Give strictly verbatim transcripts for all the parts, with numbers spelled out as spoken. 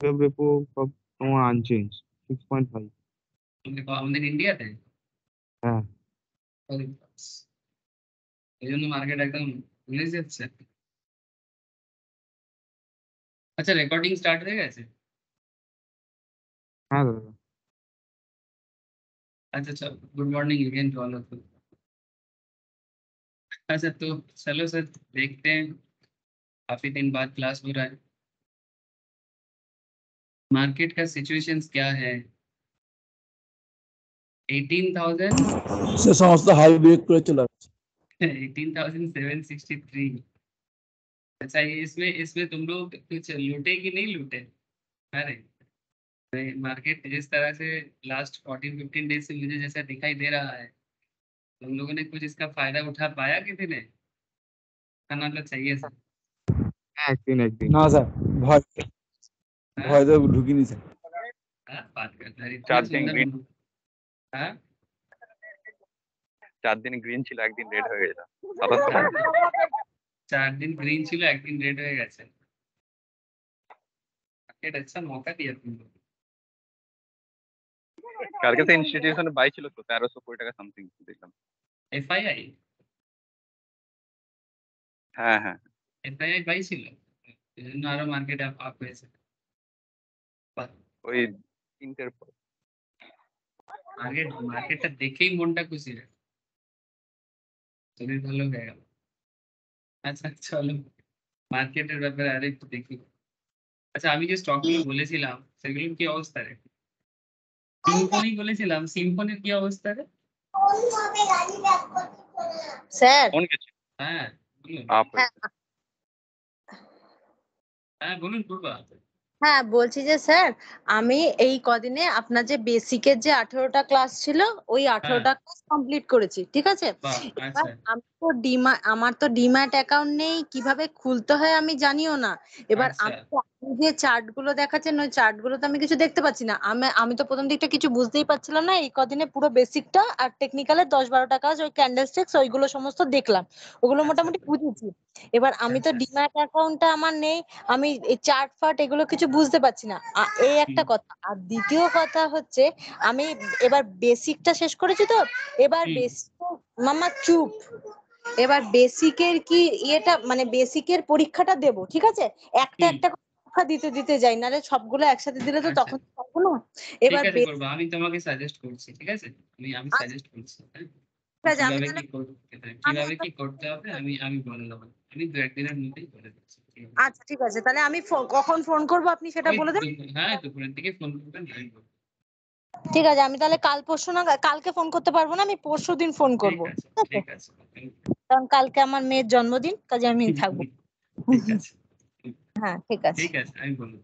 web repo সব তোমার unchange six point five. আমাদের ইন্ডিয়াতে হ্যাঁ এই জন্য মার্কেট একদম ভুলে যাচ্ছে। আচ্ছা রেকর্ডিং স্টার্ট হয়ে গেছে? হ্যাঁ দাদা। अच्छा चलो good morning again to all of you. अच्छा तो चलो सर देखते हैं, काफी दिन बाद क्लास हो रहा है, मार्केट का सिचुएशंस क्या है। eighteen thousand সে সমস্ত হাই ব্রেক করে चला eighteen thousand seven hundred sixty-three। अच्छा ये इसमें इसमें तुम लोग कुछ लूटे कि नहीं लूटे? अरे मार्केट जिस तरह से लास्ट फोर्टीन फिफ्टीन डेज से मुझे जैसा दिखाई दे रहा है, तुम लोगों ने कुछ इसका फायदा उठा पाया किसी ने? खाना तो चाहिए सर। হ্যাঁ একদিন একদিন না স্যার ভয় हाँ? ভয় তো ঢুকিনি স্যার हाँ, बात करता है इतना चार दिन सुंदर ग्रीन मुंह। हाँ চার দিন গ্রিন ছিল একদিন রেড হয়ে গেছে সাতাত্তর चार दिन ग्रीन ছিল একদিন রেড হয়ে গেছে। মার্কেট अच्छा मौका दिया तुम लोग। কালকে তো ইনস্টিটিউশনে বাই ছিল তো তেরোশো কোটি টাকা সামথিং দেখলাম। এফআইআই হ্যাঁ হ্যাঁ এফআইআই বাই ছিল, এই জন্য আরো মার্কেট আপ আপ হয়েছে। ওই তিনটের পর মার্কেট মার্কেটটা দেখেই মনটা খুশি হয়, শরীর ভালো হয়ে গেল। আচ্ছা চলো মার্কেটের ব্যাপারে আরেকটু দেখি। আচ্ছা আমি যে স্টকগুলো বলেছিলাম সেগুলোর কি অবস্থা রে? সিম্ফনি বলেছিলাম, সিম্ফনির কি অবস্থা রে? স্যার কোন গেছে হ্যাঁ বলুন। আপ হয়েছে হ্যাঁ বলুন পূর্বা। হ্যাঁ বলছি যে স্যার আমি এই কদিনে আপনার যে বেসিকের যে আঠেরোটা ক্লাস ছিল ওই আঠেরোটা ক্লাস কমপ্লিট করেছি, ঠিক আছে। বাহ এবার আচ্ছা আমি তো ডিমা আমার তো ডিম্যাট অ্যাকাউন্ট নেই, কিভাবে খুলতে হয় আমি জানিও না। এবার আচ্ছা আমি তো আপনি যে চার্ট গুলো দেখাচ্ছেন ওই চার্ট গুলো তো আমি কিছু দেখতে পাচ্ছি না। আমি আমি তো প্রথম দিকটা কিছু বুঝতেই পারছিলাম না, এই কদিনে পুরো বেসিকটা আর টেকনিক্যালের দশ বারোটা কাজ ওই ক্যান্ডেল স্টিক্স ওইগুলো সমস্ত দেখলাম, ওগুলো আচ্ছা মোটামুটি বুঝেছি। এবার আমি তো আচ্ছা ডিম্যাট অ্যাকাউন্টটা আমার নেই, আমি এই চার্ট ফার্ট এগুলো কিছু বুঝতে পারছি না, আ- এই একটা হুম কথা। আর দ্বিতীয় কথা হচ্ছে আমি এবার বেসিকটা শেষ করেছি তো, এবার হুম বেসিক মামা চুপ, এবার বেসিকের কি ইয়েটা মানে বেসিকের পরীক্ষাটা দেব, ঠিক আছে। একটা হুম একটা করে পরীক্ষা দিতে দিতে যাই, নাহলে সবগুলো একসাথে দিলে তো আচ্ছা তখন পারবো না। ঠিক এবার আছে basic করবো, আমি তোমাকে সাজেস্ট করছি, ঠিক আছে আমি আমি আচ্ছা, সাজেস্ট করছি, হ্যাঁ ঠিক আছে, আমি কিভাবে তাহলে কি করতে হয়, আমি কিভাবে কি করতে হবে আমি আমি বলে দেবো, আমি দু একদিনের মধ্যেই করে দিচ্ছি, ঠিক আছে? আচ্ছা ঠিক আছে, তাহলে আমি ফো- কখন ফোন করবো আপনি সেটা ওই বলে দেন। দুপুর- হ্যাঁ দুপুরের দিকে ফোন করবেন, আমি বলবো। ঠিক আছে, আমি তাহলে কাল পরশু না, কালকে ফোন করতে পারবো না, আমি পরশু দিন ফোন ঠিক করবো, আছে ঠিক আছে, ঠিক আছে কারণ কালকে আমার মেয়ের জন্মদিন, কাজে আমি থাকবো। ঠিক আছে হ্যাঁ ঠিক আছে। ঠিক আছে আমি বলবো।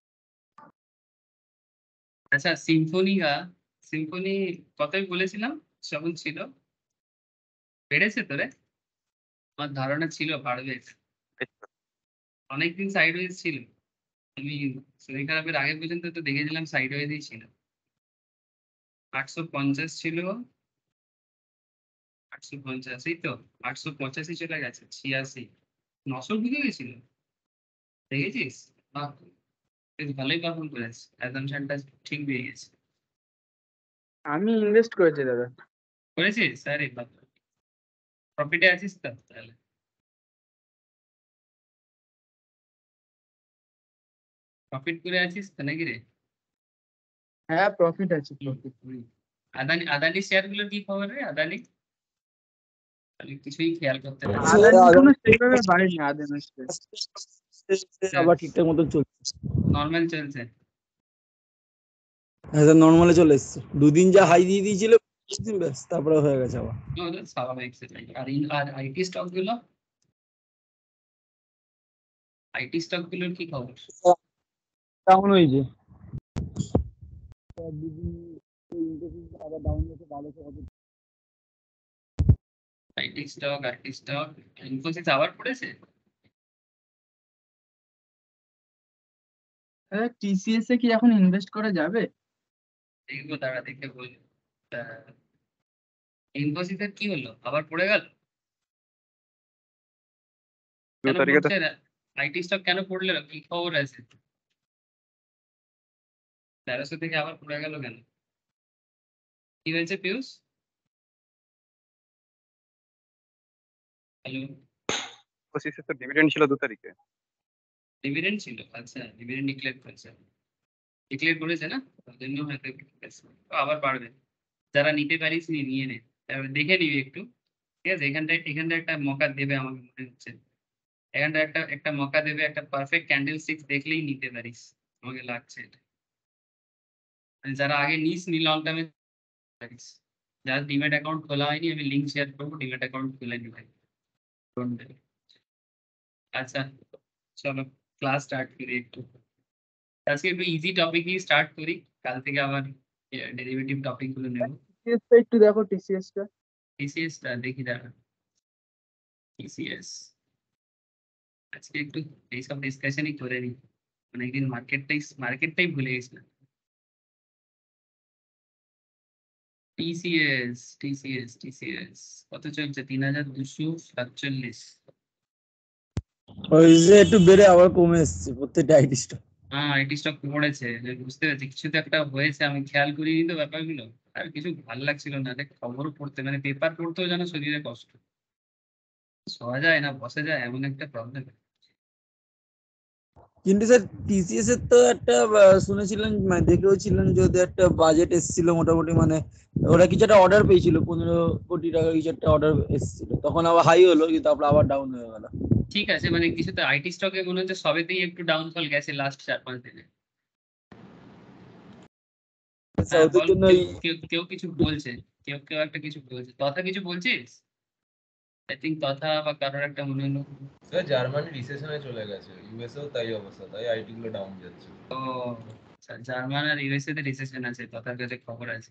আচ্ছা সিম্ফনি গা সিম্ফনি কতই বলেছিলাম কেমন ছিল, বেড়েছে তো রে? আমার ধারণা ছিল বাড়বে, অনেকদিন সাইড ওয়েজ ছিল, আমি শরীর খারাপের আগে পর্যন্ত তো দেখেছিলাম সাইড ওয়েজই ছিল। আটশো পঞ্চাশ ছিল, আটশো পঞ্চাশ এই তো আটশো পঁচাশি চলে গেছে, ছিয়াশি, নশো ঢুকে গেছিল, দেখেছিস? বাহ, বেশ ভালোই পারফর্ম করেছে, অ্যাজাম্পশনটা ঠিক দিয়ে গেছে। আমি ইনভেস্ট করেছি দাদা। করেছিস? আরে বাহ, প্রফিটে আছিস তো তাহলে? প্রফিট করে আছিস তো নাকি রে? হ্যাঁ প্রফিট আছে প্রফিট। আদানি আদানি শেয়ার গুলোর কি খবর রে? আদানি আমি কিছুই খেয়াল করতে পারছি না। আদানি কোনো সেভাবে বাড়েনি আদানি আবার ঠিকঠাক মতন চলছে, নর্মাল চলছে। হ্যাঁ স্যার নর্মালে চলে এসছে, দুদিন যা হাই দিয়ে দিয়েছিল দিন ব্যাস তারপরে হয়ে গেছে আবার। ওদের স্বাভাবিক সেটাই। আর ইন আর আইটি স্টক গুলো, আইটি স্টক গুলোর কি খবর? ডাউন হয়েছে দুদিন আবার ডাউন হয়েছে, ভালো হবে। IT stock IT stock Infosys আবার পড়েছে। টিসিএস এ কি এখন ইনভেস্ট করা যাবে? দেখবো দাঁড়া দেখে বলি। ইনফোসিসের কি হলো, আবার পড়ে গেল? দু কেন তারিখে তো পড়ছে? আইটি স্টক কেন পড়লো, কি খবর আছে? তেরোশো থেকে আবার পড়ে গেল কেন? কি হয়েছে পিউষ? হ্যালো, পঁচিশে তো ডিভিডেন্ড ছিল দু তারিখে। ডিভিডেন্ড ছিল? আচ্ছা, ডিভিডেন্ড ডিক্লেয়ার করেছে, ডিক্লেয়ার করেছে না, তার জন্য হয়তো একটু বেশি। তো আবার বাড়বে, যারা নিতে পারিস নি নিয়ে নে, তারপরে দেখে নিবি একটু, ঠিক আছে? এখানটায় এখানটায় একটা মকা দেবে আমাকে মনে হচ্ছে, এখানটা একটা একটা মকা দেবে, একটা পারফেক্ট ক্যান্ডেল স্টিক দেখলেই নিতে পারিস, আমাকে লাগছে এটা। মানে যারা আগে নিস নি লং টার্মে পারিস, যারা ডিম্যাট অ্যাকাউন্ট খোলা হয়নি আমি লিঙ্ক শেয়ার করবো, ডিম্যাট অ্যাকাউন্ট খুলে নি ভাই। আচ্ছা চলো ক্লাস স্টার্ট করি একটু, আজকে একটু ইজি টপিকই স্টার্ট করি, কাল থেকে আবার ডেরিভেটিভ টপিক গুলো নেব। টিসিএস টা একটু দেখো, টিসিএস টা। টিসিএস টা দেখি দাঁড়া, টিসিএস আজকে একটু এইসব ডিসকাশনই করে নিই, অনেকদিন মার্কেটটাই মার্কেটটাই ভুলে গেছিলাম। টিসিএস টিসিএস টিসিএস কত চলছে? তিন হাজার দুশো সাতচল্লিশ। ওই যে একটু বেড়ে আবার কমে এসছে প্রত্যেকটা আইটি স্টক। হ্যাঁ আইটি স্টক পড়েছে, আমি বুঝতে পারছি কিছু তো একটা হয়েছে, আমি খেয়াল করিনি তো ব্যাপারগুলো, আর কিছু ভালো লাগছিল না, দেখ খবর পড়তে মানে পেপার পড়তেও যেন শরীরে কষ্ট, শোয়া যায় না, বসে যায়, এমন একটা প্রবলেম। কিন্তু স্যার টিসিএস এর তো একটা আহ, শুনেছিলেন মানে দেখেও ছিলেন যে ওদের একটা বাজেট এসেছিল মোটামুটি, মানে ওরা কিছু একটা অর্ডার পেয়েছিল পনেরো কোটি টাকা কিছু একটা অর্ডার এসেছিল, তখন আবার হাই হলো কিন্তু তারপর আবার ডাউন হয়ে গেল। ঠিক আছে, মানে কিছু তো আইটি স্টকে মনে হচ্ছে সবেতেই একটু ডাউনফল গেছে লাস্ট চার পাঁচ দিনে। আচ্ছা, হ্যাঁ ওদের বল, জন্য কেউ ওই কেউ কেউ কিছু বলছে, কেউ কেউ একটা কিছু বলছে, তথা কিছু বলছিস? আই থিঙ্ক তথা বা কারোর একটা মনে হলো। স্যার জার্মানি রিসেশনে চলে গেছে, ইউএসএও তাই অবস্থা, তাই আইটি গুলো ডাউন যাচ্ছে। ও আচ্ছা, জার্মান আর ইউএসএ তে রিসেশন আছে, তথার কাছে খবর আছে।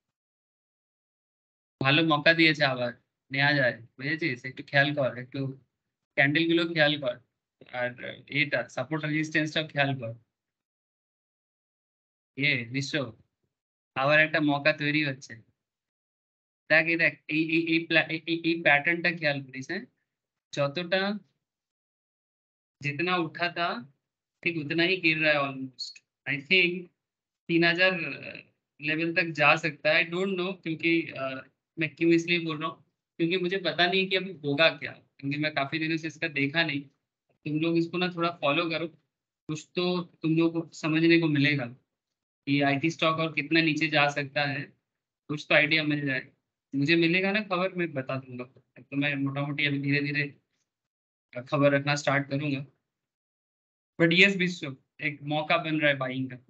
ভালো মক্কা দিয়েছে আবার, নেওয়া যায়, বুঝেছিস? একটু খেয়াল কর, একটু ক্যান্ডেল গুলো খেয়াল কর, আর এটা সাপোর্ট রেজিস্ট্যান্সটাও খেয়াল কর। এ বিশ্ব আবার একটা মক্কা তৈরি হচ্ছে, দেখ এই দেখ এই এই এই প্লা- এই- এই- এই প্যাটার্নটা খেয়াল করিস, হ্যাঁ? যতটা जितना उठा था ठीक उतना ही गिर रहा है ऑलमोस्ट। आई थिंक तीन हजार लेवल तक जा सकता है, आई डोंट नो, क्योंकि uh, मैं क्यों इसलिए बोल रहा हूँ, क्योंकि मुझे पता नहीं कि अभी होगा क्या, क्योंकि मैं काफी दिनों से इसका देखा नहीं। तुम लोग इसको ना थोड़ा फॉलो करो, कुछ तो तुम लोग को समझने को मिलेगा कि आईटी स्टॉक और कितना नीचे जा सकता है, कुछ तो आइडिया मिल जाए। मुझे मिलेगा ना खबर, मैं बता दूंगा, तो मैं मोटा मोटी अभी धीरे धीरे खबर रखना स्टार्ट करूंगा। बट यस विश्व, एक मौका बन रहा है बाइंग का।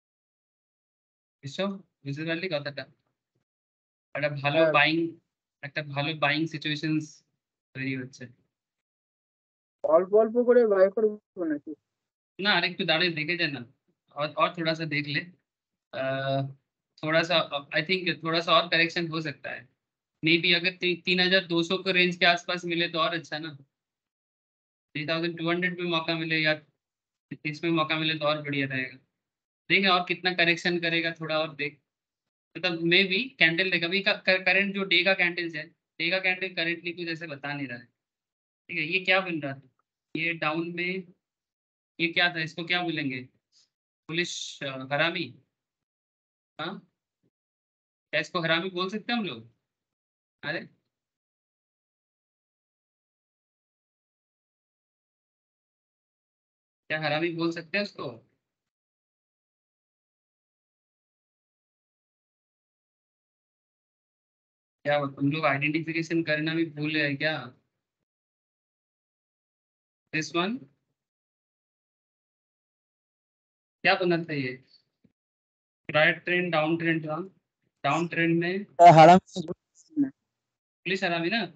विश्व বুঝতে পারলি কথাটা? একটা ভালো হ্যাঁ, বাইং, একটা ভালো বাইং সিচুয়েশনস তৈরি হচ্ছে। অল্প অল্প করে বাই করবো নাকি? ना अरे একটু दाঁড়িয়ে देखे जाए ना, और और थोड़ा सा देख ले, अह, थोड़ा सा आई थिंक थोड़ा सा और करेक्शन हो सकता है, मे बी अगर ती, तीन हजार दो सौ के रेंज के आसपास मिले तो और अच्छा ना, थ्री थाउजेंड टू हंड्रेड में मौका मिले या इसमें मौका मिले तो और बढ़िया रहेगा। देखें और कितना करेक्शन करेगा, थोड़ा और देख, मतलब मे बी कैंडल देगा अभी का करंट जो डे का कैंडल्स है, डे का कैंडल करेंटली कुछ ऐसे बता नहीं रहा है, ठीक है? ये क्या बन रहा था, ये डाउन में, ये क्या था, इसको क्या बोलेंगे, पुलिस हरामी? हाँ, क्या इसको हरामी बोल सकते हैं हम लोग? अरे क्या हरामी बोल सकते हैं उसको? क्या तुम लोग आइडेंटिफिकेशन करना भी भूल गए क्या? दिस वन क्या बना था ये, राइट ट्रेंड डाउन ट्रेंड था, डाउन ट्रेंड में হারাম पुलिस हरामी ना,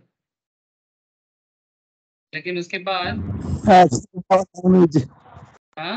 लेकिन उसके बाद হ্যাঁ down হয়েছে। हाँ,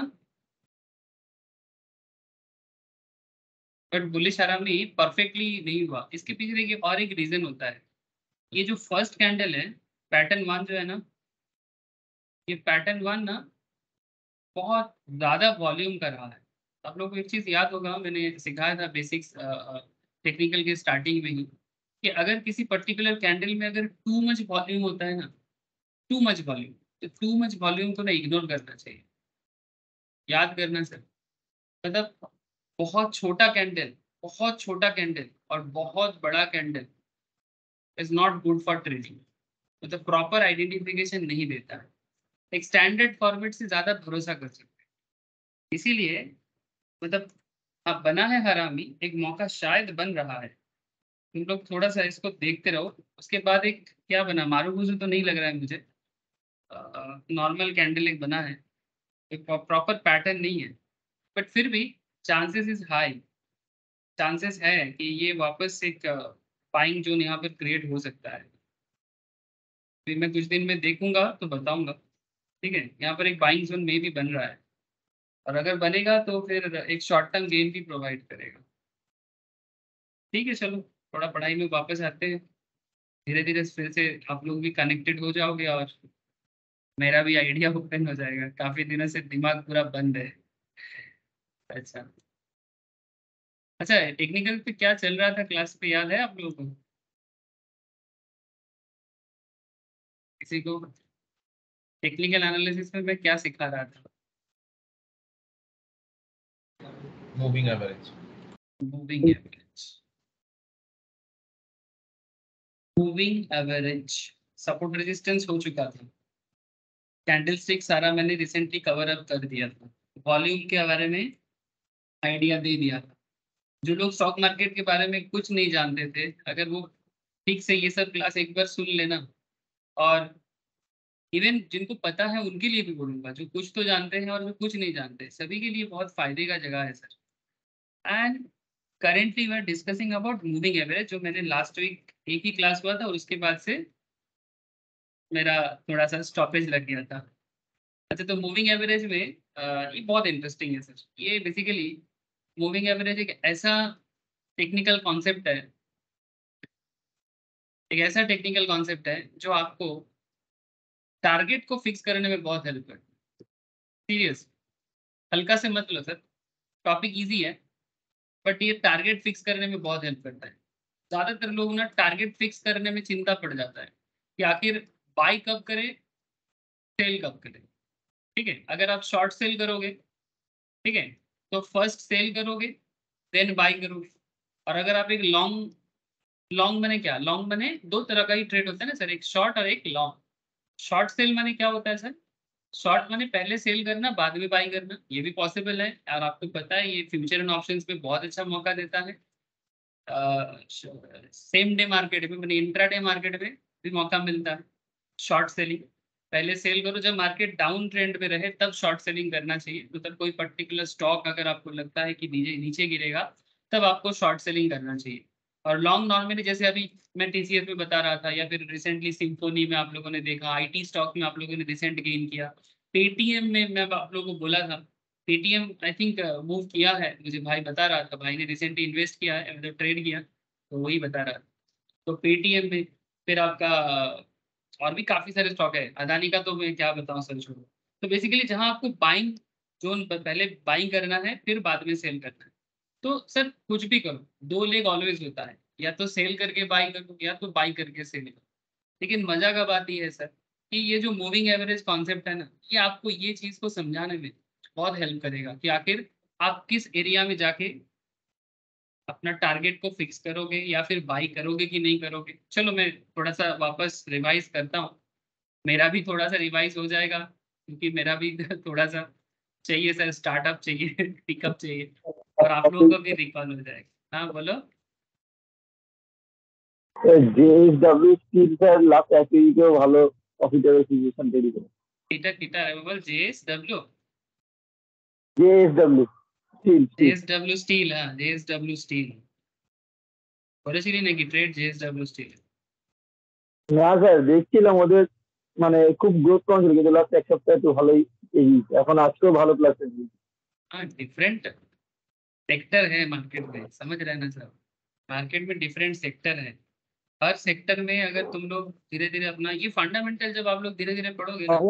बट बुलिश हरामी परफेक्टली नहीं हुआ, इसके पीछे देखिए और एक रीजन होता है। ये जो फर्स्ट कैंडल है, पैटर्न वन जो है ना, ये पैटर्न वन ना बहुत ज्यादा वॉल्यूम कर रहा है। आप लोग को एक चीज याद होगा, मैंने सिखाया था बेसिक्स टेक्निकल के स्टार्टिंग में ही, कि अगर किसी पर्टिकुलर कैंडल में अगर टू मच वॉल्यूम होता है ना, टू मच वॉल्यूम, तो टू मच वॉल्यूम को ना इग्नोर करना चाहिए, याद करना सर। मतलब बहुत छोटा कैंडल, बहुत छोटा कैंडल और बहुत बड़ा candle is not good for trading, मतलब प्रॉपर आइडेंटिफिकेशन नहीं देता है। एक स्टैंडर्ड फॉर्मेट से ज्यादा भरोसा कर सकते हैं, इसीलिए मतलब अब बना है हरामी, एक मौका शायद बन रहा है, तुम लोग थोड़ा सा इसको देखते रहो। उसके बाद एक क्या बना, मारूगुजू तो नहीं लग रहा है मुझे, नॉर्मल कैंडल एक बना है, एक प्रॉपर पैटर्न नहीं है, बट फिर भी चांसेस इज हाई, चांसेस है कि ये वापस एक बाइंग जोन यहाँ पर क्रिएट हो सकता है। फिर मैं कुछ दिन में देखूंगा तो बताऊंगा, ठीक है। यहाँ पर एक बाइंग जोन में भी बन रहा है, और अगर बनेगा तो फिर एक शॉर्ट टर्म गेन भी प्रोवाइड करेगा। ठीक है, चलो थोड़ा पढ़ाई में वापस आते हैं, धीरे धीरे फिर से आप लोग भी कनेक्टेड हो जाओगे और मेरा भी आइडिया ओपन हो जाएगा। काफी दिनों से दिमाग पूरा बंद है। अच्छा अच्छा, टेक्निकल पे क्या चल रहा था क्लास पे, याद है आप लोगों को? किसी को? टेक्निकल एनालिसिस में मैं क्या सिखा रहा था? Moving average. Moving average, moving average support resistance हो चुका था, कैंडलस्टिक सारा मैंने रिसेंटली कवर अप कर दिया था, वॉल्यूम के बारे में आइडिया दे दिया था। जो लोग स्टॉक मार्केट के बारे में कुछ नहीं जानते थे, अगर वो ठीक से ये सब क्लास एक बार सुन लेना, और इवन जिनको पता है उनके लिए भी बोलूंगा, जो कुछ तो जानते हैं और जो कुछ नहीं जानते, सभी के लिए बहुत फायदे का जगह है sir. And currently we are discussing about moving average, जो मैंने लास्ट वीक एक ही क्लास हुआ था और उसके बाद से मेरा थोड़ा सा स्टॉपेज लग गया था। अच्छा, तो मूविंग एवरेज में अ, ये बहुत इंटरेस्टिंग है सर। ये बेसिकली मूविंग एवरेज एक ऐसा टेक्निकल कॉन्सेप्ट है, एक ऐसा टेक्निकल कॉन्सेप्ट है जो आपको टारगेट को फिक्स करने में बहुत हेल्प करता है। सीरियस, हल्का से मत लो सर, टॉपिक इजी है, बट ये टारगेट फिक्स करने में बहुत हेल्प करता है। ज्यादातर लोग ना टारगेट फिक्स करने में चिंता पड़ जाता है कि आखिर बाई कब करें, सेल कब करें। ठीक है, अगर आप शॉर्ट सेल करोगे, ठीक है, तो फर्स्ट सेल करोगे देन बाई करोगे। और अगर आप एक लॉन्ग, लॉन्ग बने क्या, लॉन्ग बने दो तरह का ही ट्रेड होता है ना सर, एक शॉर्ट और एक लॉन्ग। शॉर्ट सेल माने क्या होता है सर? शॉर्ट माने पहले सेल करना बाद में बाई करना, ये भी पॉसिबल है, और आपको पता है ये फ्यूचर एंड ऑप्शंस में बहुत अच्छा मौका देता है। सेम डे मार्केट में, मैंने इंट्राडे मार्केट में भी मौका मिलता है शॉर्ट सेलिंग। पहले सेल करो जब मार्केट डाउन ट्रेंड में रहे, तब शॉर्ट सेलिंग करना चाहिए। मतलब कोई पर्टिकुलर स्टॉक अगर आपको लगता है कि नीचे नीचे गिरेगा, तब आपको शॉर्ट सेलिंग करना चाहिए। और लॉन्ग नॉर्मली जैसे अभी मैं टीसीएस में बता रहा था, या फिर रिसेंटली सिम्फोनी में आप लोगों ने देखा, आईटी स्टॉक में आप लोगों ने रिसेंट गेन किया, पेटीएम में मैं आप लोगों को बोला था, पेटीएम आई थिंक मूव किया है, मुझे भाई बता रहा था, भाई ने रिसेंटली इन्वेस्ट किया है, मतलब ट्रेड किया, तो वही बता रहा था। तो पेटीएम में फिर आपका और भी काफी सारे स्टॉक है, अदानी का तो मैं क्या बताऊं सर, छोड़ो। तो बेसिकली जहां आपको बाइंग जोन, पहले बाइंग करना है फिर बाद में सेल करना है। तो सर कुछ भी करो, दो लेग ऑलवेज होता है, या तो सेल करके बाई करो या तो बाई करके सेल करो। लेकिन मजा का बात यह है सर कि ये जो मूविंग एवरेज कॉन्सेप्ट है ना, ये आपको ये चीज को समझाने में बहुत हेल्प करेगा कि आखिर आप किस एरिया में जाके अपना टारगेट को फिक्स करोगे या फिर बाई करोगे कि नहीं करोगे। चलो मैं थोड़ा सा वापस रिवाइज करता हूँ, मेरा भी थोड़ा सा रिवाइज हो जाएगा, क्योंकि मेरा भी थोड़ा सा चाहिए सर, स्टार्टअप चाहिए, पिकअप चाहिए, और आप लोगों को भी रिकॉल हो जाएगा। हाँ बोलो। জেএসডব্লিউ স্টিল স্যার লাস্ট এক উইকেও ভালো প্রফিটেবল সিচুয়েশন তৈরি করে। কিটা কিটা বল, JSW JSW steel JSW steel, হ্যাঁ জেএসডব্লিউ স্টিল করেছিলি নাকি ট্রেড জেএসডব্লিউ স্টিল? না স্যার, দেখছিলাম ওদের মানে খুব গ্রোথ কম ছিল, কিন্তু লাস্ট এক সপ্তাহে একটু ভালোই এগিয়েছে, এখন আজকেও ভালো প্লাস हाँ, डिफरेंट सेक्टर है मार्केट में, समझ रहे हैं ना सर? मार्केट में डिफरेंट सेक्टर है, हर सेक्टर में अगर तुम लोग धीरे धीरे अपना ये फंडामेंटल जब आप लोग धीरे धीरे पढ़ोगे ना।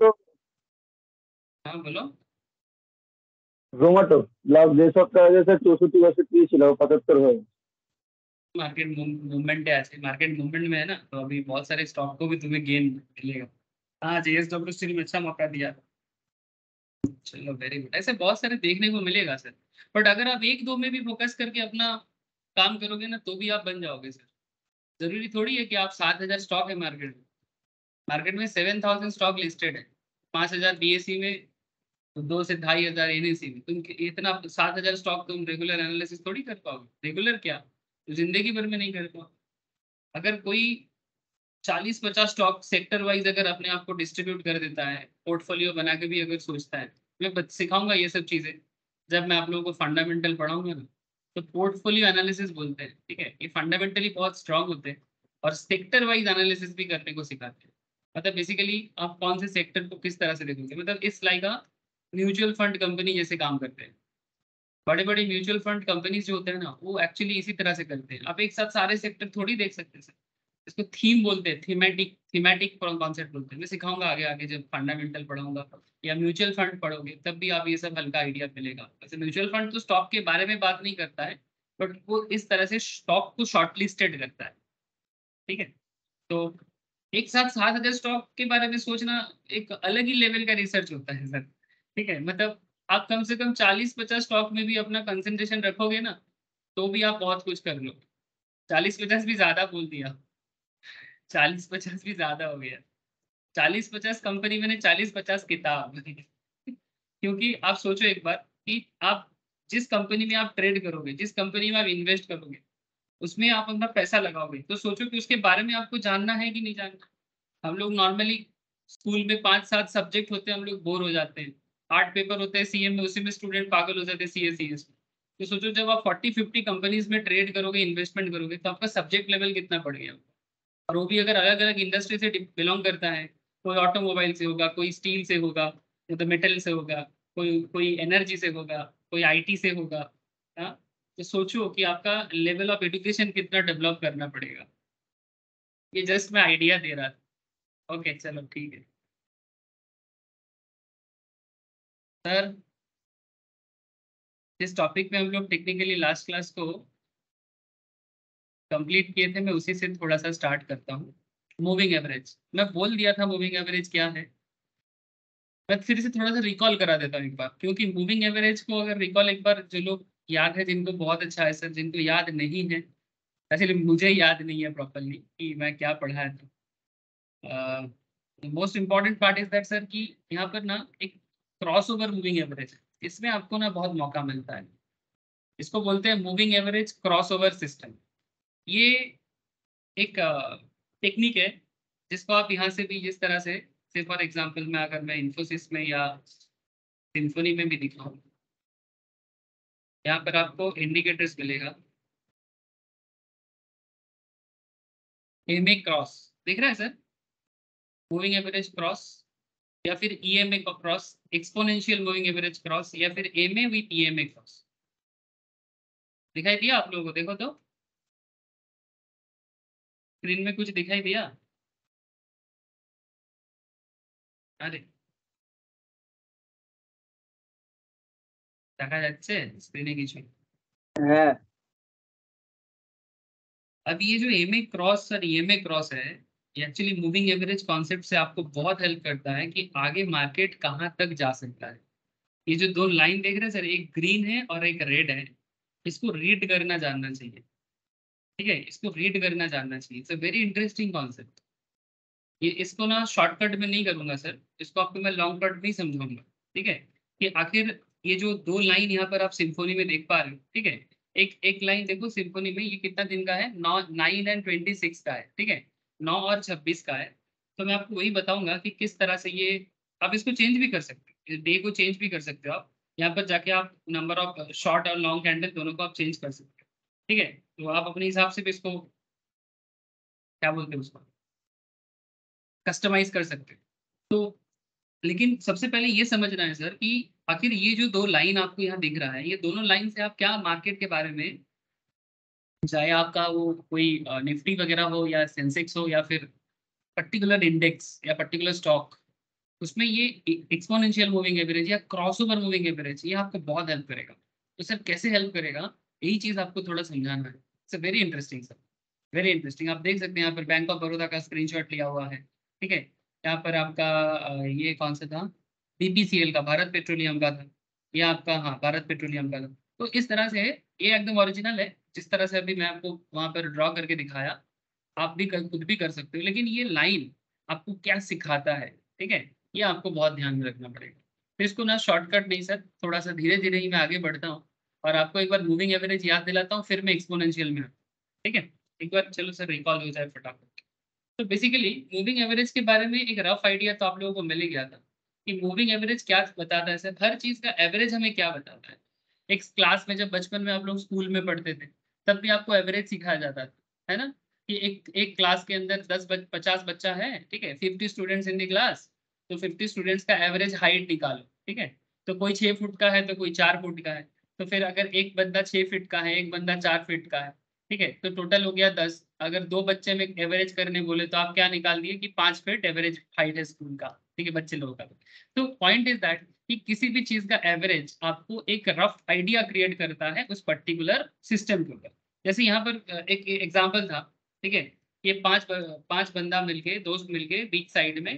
हाँ बोलो। জোম্যাটো লাস্ট যে সপ্তাহে আগে স্যার চৌষট্টি বাষট্টি ছিল, পঁচাত্তর হয়ে मार्केट मूवमेंट है, ऐसे मार्केट मूवमेंट में है ना, तो अभी बहुत सारे स्टॉक को भी तुम्हें गेन मिलेगा। हाँ जेएसडब्ल्यू स्टील में अच्छा मौका दिया, चलो वेरी गुड, ऐसे बहुत सारे देखने को मिलेगा सर। बट अगर आप एक दो में भी फोकस करके अपना काम करोगे ना तो भी आप बन जाओगे सर। जरूरी थोड़ी है कि आप सात हजार स्टॉक है मार्केट में, मार्केट में सेवन थाउजेंड स्टॉक लिस्टेड है, पाँच हजार बी एस सी में, तो दो से ढाई हजार एन एस सी में, तुम इतना सात हजार स्टॉक तुम रेगुलर एनालिसिस थोड़ी कर पाओगे, रेगुलर क्या तो जिंदगी भर में नहीं कर पाओ। अगर कोई चालीस पचास स्टॉक सेक्टर वाइज अगर अपने आप को डिस्ट्रीब्यूट कर देता है, पोर्टफोलियो बना के भी अगर सोचता है, मैं बत- सिखाऊंगा ये सब चीजें जब मैं आप लोगों को फंडामेंटल पढ़ाऊंगा ना, तो पोर्टफोलियो एनालिसिस बोलते हैं, ठीक है। ये फंडामेंटली बहुत स्ट्रांग होते हैं और सेक्टर वाइज एनालिसिस भी करने को सिखाते हैं। मतलब बेसिकली आप कौन से सेक्टर को किस तरह से देखोगे, मतलब इस लाइक का म्यूचुअल फंड कंपनी जैसे काम करते हैं। बड़े बड़े म्यूचुअल फंड कंपनीज जो होते हैं ना, वो एक्चुअली इसी तरह से करते हैं। आप एक साथ सारे सेक्टर थोड़ी देख सकते हैं सर, इसको थीम बोलते हैं, थीमेटिक थीमेटिक कॉन्सेप्ट बोलते हैं। मैं सिखाऊंगा आगे आगे जब फंडामेंटल पढ़ाऊंगा या म्यूचुअल फंड पढ़ोगे तब भी आप ये सब हल्का आइडिया मिलेगा। वैसे म्यूचुअल फंड तो स्टॉक के बारे में बात नहीं करता है, बट वो इस तरह से स्टॉक को शॉर्टलिस्टेड करता है, ठीक है। तो एक साथ सात हजार स्टॉक के बारे में सोचना एक अलग ही लेवल का रिसर्च होता है सर, ठीक है। मतलब आप कम से कम चालीस पचास स्टॉक में भी अपना कंसंट्रेशन रखोगे ना तो भी आप बहुत कुछ कर लो। चालीस पचास भी ज्यादा बोल दिया, चालीस पचास भी ज्यादा हो गया। चालीस पचास कंपनी मैंने चालीस पचास किताब क्योंकि आप सोचो एक बार कि आप जिस कंपनी में आप ट्रेड करोगे, जिस कंपनी में आप इन्वेस्ट करोगे, उसमें आप अपना पैसा लगाओगे, तो सोचो कि उसके बारे में आपको जानना है कि नहीं जानना। हम लोग नॉर्मली स्कूल में पांच सात सब्जेक्ट होते हैं, हम लोग बोर हो जाते हैं। आठ पेपर होते हैं सीएम में, उसी में स्टूडेंट पागल हो जाते हैं सी एस सी एस में। तो सोचो जब आप फोर्टी फिफ्टी कंपनीज में ट्रेड करोगे, इन्वेस्टमेंट करोगे, तो आपका सब्जेक्ट लेवल कितना बढ़ गया। और वो भी अगर अलग अलग इंडस्ट्री से बिलोंग करता है, कोई ऑटोमोबाइल से होगा, कोई स्टील से होगा, तो मेटल से होगा, कोई कोई एनर्जी से होगा, कोई आईटी से होगा। हाँ, तो सोचो कि आपका लेवल ऑफ एजुकेशन कितना डेवलप करना पड़ेगा। ये जस्ट मैं आइडिया दे रहा था। ओके चलो ठीक है सर। जिस टॉपिक में हम लोग टेक्निकली लास्ट क्लास को कंप्लीट किए थे, मैं उसी से थोड़ा सा स्टार्ट करता हूँ। मूविंग एवरेज मैं बोल दिया था, मूविंग एवरेज क्या है मैं फिर से थोड़ा सा रिकॉल करा देता हूँ एक बार, क्योंकि मूविंग एवरेज को अगर रिकॉल एक बार, जो लोग याद है जिनको बहुत अच्छा है सर, जिनको याद नहीं है, एक्चुअली मुझे याद नहीं है प्रॉपरली कि मैं क्या पढ़ा है। Most important part is that sir कि यहाँ पर ना एक क्रॉस ओवर मूविंग एवरेज है, इसमें आपको ना बहुत मौका मिलता है। इसको बोलते हैं moving average cross over system. ये एक टेक्निक है जिसको आप यहाँ से भी जिस तरह से, से फॉर एग्जांपल मैं अगर मैं इन्फोसिस में या सिम्फनी में भी दिखाऊं, यहाँ पर आपको इंडिकेटर्स मिलेगा। एमए क्रॉस दिख रहा है सर, मूविंग एवरेज क्रॉस, या फिर EMA cross, exponential moving average cross, या फिर एमए विथ ईएमए क्रॉस। दिखाई दिया आप लोगों को? देखो तो स्क्रीन में कुछ दिखाई दिया? अरे দেখা যাচ্ছে স্ক্রিনে কিছু? হ্যাঁ अब ये जो एमए क्रॉस और ईएमए क्रॉस है, ये एक्चुअली मूविंग एवरेज कॉन्सेप्ट से आपको बहुत हेल्प करता है कि आगे मार्केट कहाँ तक जा सकता है। ये जो दो लाइन देख रहे हैं सर, एक ग्रीन है और एक रेड है, इसको रीड करना जानना चाहिए, ठीक है। इसको रीड करना जानना चाहिए, it's a very interesting concept. ये इसको ना शॉर्टकट में नहीं करूंगा सर, इसको आपको मैं लॉन्ग कट नहीं समझाऊंगा, ठीक है। कि आखिर ये जो दो लाइन यहाँ पर आप सिम्फोनी में देख पा रहे हो, ठीक है। एक एक लाइन देखो सिम्फोनी में, ये कितना दिन का है? नौ नाइन एंड ट्वेंटी सिक्स का है, ठीक है, नौ और छब्बीस का है। तो मैं आपको वही बताऊंगा कि किस तरह से ये आप इसको चेंज भी कर सकते हो, डे को चेंज भी कर सकते हो आप। यहाँ पर जाके आप नंबर ऑफ शॉर्ट और लॉन्ग कैंडल दोनों को आप चेंज कर सकते हो, ठीक है। तो आप अपने हिसाब से भी इसको क्या बोलते हैं, उसको कस्टमाइज कर सकते हो। तो लेकिन सबसे पहले ये समझना है सर कि आखिर ये जो दो लाइन आपको यहाँ दिख रहा है, ये दोनों लाइन से आप क्या मार्केट के बारे में, चाहे आपका वो कोई निफ्टी वगैरह हो या सेंसेक्स हो या फिर पर्टिकुलर इंडेक्स या पर्टिकुलर स्टॉक, उसमें ये एक्सपोनेंशियल मूविंग एवरेज या क्रॉसओवर मूविंग एवरेज ये आपको बहुत हेल्प करेगा। तो सर कैसे हेल्प करेगा, यही चीज आपको थोड़ा समझाना है। It's very interesting sir, very interesting. आप देख सकते हैं यहाँ पर बैंक ऑफ बड़ौदा का स्क्रीनशॉट लिया हुआ है, ठीक है। यहाँ पर आपका अ, ये कौन सा था, बीपीसीएल का, भारत पेट्रोलियम का था, ये आपका हाँ भारत पेट्रोलियम का था। तो इस तरह से ये एकदम ओरिजिनल है, जिस तरह से अभी मैं आपको वहां पर ड्रॉ करके दिखाया, आप भी कर, खुद भी कर सकते हो। लेकिन ये लाइन आपको क्या सिखाता है, ठीक है, ये आपको बहुत ध्यान में रखना पड़ेगा। तो इसको ना शॉर्टकट नहीं सर, थोड़ा सा धीरे धीरे ही मैं आगे बढ़ता हूँ और आपको एक बार मूविंग एवरेज याद दिलाता हूँ, फिर मैं एक्सपोनेंशियल में, ठीक है। एक बार चलो सर रिकॉल हो जाए फटाफट। तो बेसिकली मूविंग एवरेज के बारे में एक रफ आइडिया तो आप लोगों को मिल ही गया था कि मूविंग एवरेज क्या बताता है सर। हर चीज का एवरेज हमें क्या बताता है। एक क्लास में जब बचपन में आप लोग स्कूल में पढ़ते थे तब भी आपको एवरेज सिखाया जाता था, है ना, कि एक एक क्लास के अंदर दस बच, पचास बच्चा है, ठीक है, fifty students in the class, तो फिफ्टी स्टूडेंट्स का एवरेज हाइट निकालो, ठीक है। तो कोई छः फुट का है तो कोई चार फुट का है, तो फिर अगर एक बंदा छः फीट का है, एक बंदा चार फीट का है, ठीक है, तो टोटल हो गया दस। अगर दो बच्चे में एवरेज करने बोले तो आप क्या निकाल दिए कि पांच फीट एवरेज हाइट है स्कूल का, ठीक है, बच्चे लोगों का। तो पॉइंट इज दैट कि किसी भी चीज का एवरेज आपको एक रफ आइडिया क्रिएट करता है उस पर्टिकुलर सिस्टम के ऊपर। जैसे यहाँ पर एक एग्जांपल था, ठीक है, ये पांच पांच बंदा मिलके, दोस्त मिलके बीच साइड में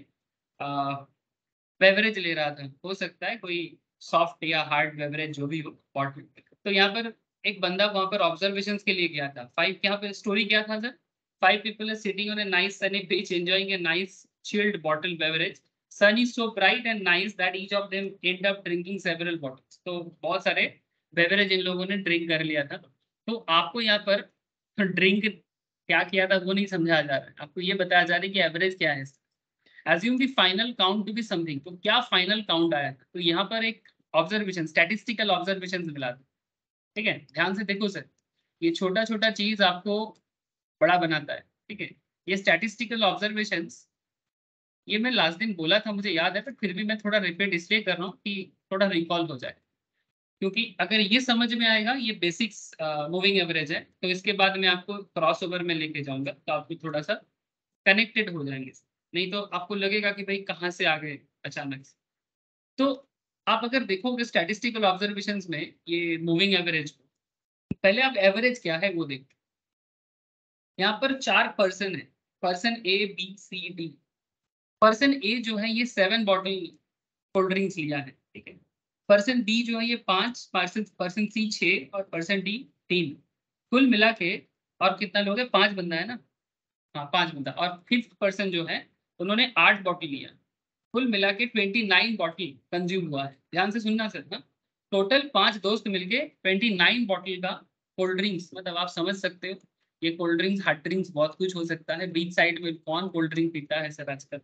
बेवरेज ले रहा था, हो सकता है कोई सॉफ्ट या हार्ड बेवरेज जो भी हो बॉटल। तो यहाँ पर एक बंदा वहां पर ऑब्जर्वेशन के लिए गया था। फाइव यहाँ पे स्टोरी क्या था sir, five people are sitting on a nice sunny beach enjoying a nice chilled bottle beverage. Sun is so bright and nice that each of them end up drinking several bottles. तो बहुत सारे beverage इन लोगों ने drink कर लिया था। तो आपको यहाँ पर ड्रिंक क्या किया था वो नहीं समझाया जा रहा है, आपको ये बताया जा रहा है कि एवरेज क्या है। Assume the final count to be something, तो क्या फाइनल काउंट आया, तो यहाँ पर एक ऑब्जर्वेशन, स्टैटिस्टिकल ऑब्जर्वेशन मिला था, ठीक है। ध्यान से देखो सर, ये छोटा छोटा चीज आपको बड़ा बनाता है, ठीक है। ये स्टैटिस्टिकल ऑब्जर्वेशंस, ये मैं लास्ट दिन बोला था मुझे याद है, पर फिर भी मैं थोड़ा रिपीट इसलिए कर रहा हूँ कि थोड़ा रिकॉल हो जाए, क्योंकि अगर ये समझ में आएगा, ये बेसिक्स मूविंग एवरेज है, तो इसके बाद मैं आपको क्रॉस ओवर में लेके जाऊंगा, तो आपको थोड़ा सा कनेक्टेड हो जाएंगे, नहीं तो आपको लगेगा कि भाई कहाँ से आ गए अचानक से। तो आप अगर देखोगे स्टैटिस्टिकल ऑब्जर्वेशंस में ये मूविंग एवरेज को, पहले आप एवरेज क्या है वो देखते। यहाँ पर चार पर्सन है, person A B C D. Person A जो है ये सेवन बॉटल कोल्ड ड्रिंक्स लिया है, ठीक है। पर्सन बी जो है ये पांच, पर्सन पर्सन सी छः और पर्सन डी तीन, कुल मिला के और कितना लोग है, पांच बंदा है ना, हाँ पांच बंदा। और फिफ्थ पर्सन जो है उन्होंने आठ बॉटल लिया, कुल मिला के ट्वेंटी नाइन बॉटल कंज्यूम हुआ है। ध्यान से सुनना सर, हाँ, टोटल पांच दोस्त मिलके ट्वेंटी नाइन बॉटल का कोल्ड ड्रिंक्स, मतलब आप समझ सकते हो ये कोल्ड ड्रिंक्स हार्ड ड्रिंक्स बहुत कुछ हो सकता है। बीच साइड में कौन कोल्ड ड्रिंक पीता है सर आजकल,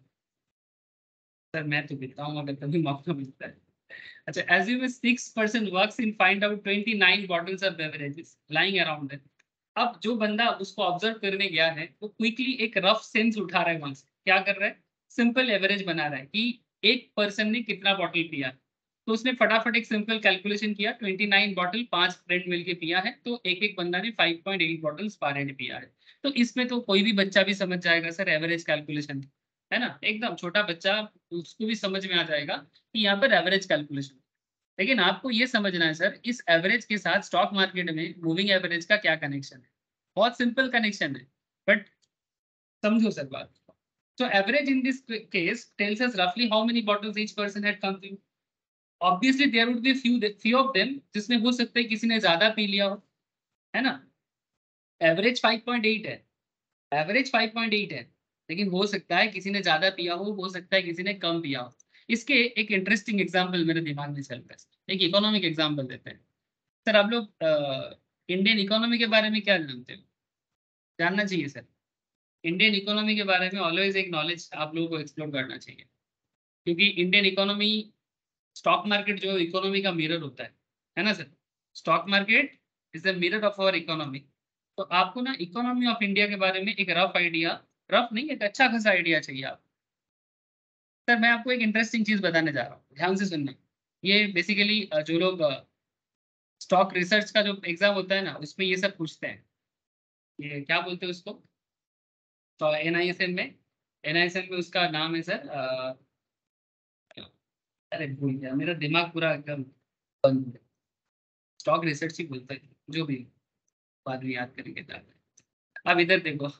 सर मैं तो पीता हूँ अगर कभी मौका मिलता है। अच्छा, assume a six person works in find out twenty-nine bottles of beverages lying around it. अब जो बंदा उसको ऑब्जर्व करने गया है वो क्विकली एक रफ सेंस उठा रहा है वहां से, क्या कर रहा है, सिंपल एवरेज बना रहा है कि एक पर्सन ने कितना बॉटल पिया। तो उसने फटाफट एक सिंपल कैलकुलेशन किया, उनतीस बॉटल पांच फ्रेंड मिलके पिया है, तो एक एक बंदा ने पाँच पॉइंट आठ बॉटल्स पर हेड पिया है। तो इसमें तो कोई भी बच्चा भी समझ जाएगा सर एवरेज कैलकुलेशन, है ना, एकदम छोटा बच्चा, उसको भी समझ में आ जाएगा कि यहाँ पर एवरेज कैलकुलेशन। लेकिन आपको ये समझना है सर इस एवरेज के साथ स्टॉक मार्केट में मूविंग एवरेज का क्या कनेक्शन है। बहुत सिंपल कनेक्शन है, बट समझो सर बात। So average in this case tells us roughly how many bottles each person had consumed. Obviously there would be few few of them जिसमें हो सकता है किसी ने ज्यादा पी लिया हो, है ना। एवरेज पाँच पॉइंट आठ है, एवरेज पाँच पॉइंट आठ है, लेकिन हो सकता है किसी ने ज्यादा पिया हो, हो सकता है किसी ने कम पिया हो। इसके एक इंटरेस्टिंग एग्जांपल मेरे दिमाग में चल रहा है, एक इकोनॉमिक एग्जांपल देते हैं। सर आप लोग इंडियन इकोनॉमी के बारे में क्या जानते हो, जानना चाहिए सर। इंडियन इकोनॉमी के बारे में ऑलवेज एक नॉलेज आप लोगों को एक्सप्लोर करना चाहिए, क्योंकि इंडियन इकोनॉमी, स्टॉक मार्केट जो इकोनॉमी का मिरर होता है है ना sir. Stock market is the mirror of our economy. तो आपको ना इकोनॉमी ऑफ इंडिया के बारे में एक रफ आइडिया, रफ नहीं एक अच्छा खासा आइडिया चाहिए आप। सर मैं आपको एक इंटरेस्टिंग चीज बताने जा रहा हूँ, ध्यान से सुनना। ये बेसिकली जो लोग स्टॉक रिसर्च का जो एग्जाम होता है ना उसमें ये सब पूछते हैं, ये क्या बोलते हैं उसको, तो एन आई एस एम में, एन आई एस एम में उसका नाम है सर, अरे भूल गया, मेरा दिमाग पूरा एकदम बंद है। स्टॉक रिसर्च ही बोलते हैं, जो भी बाद में याद करेंगे। अब इधर देखो,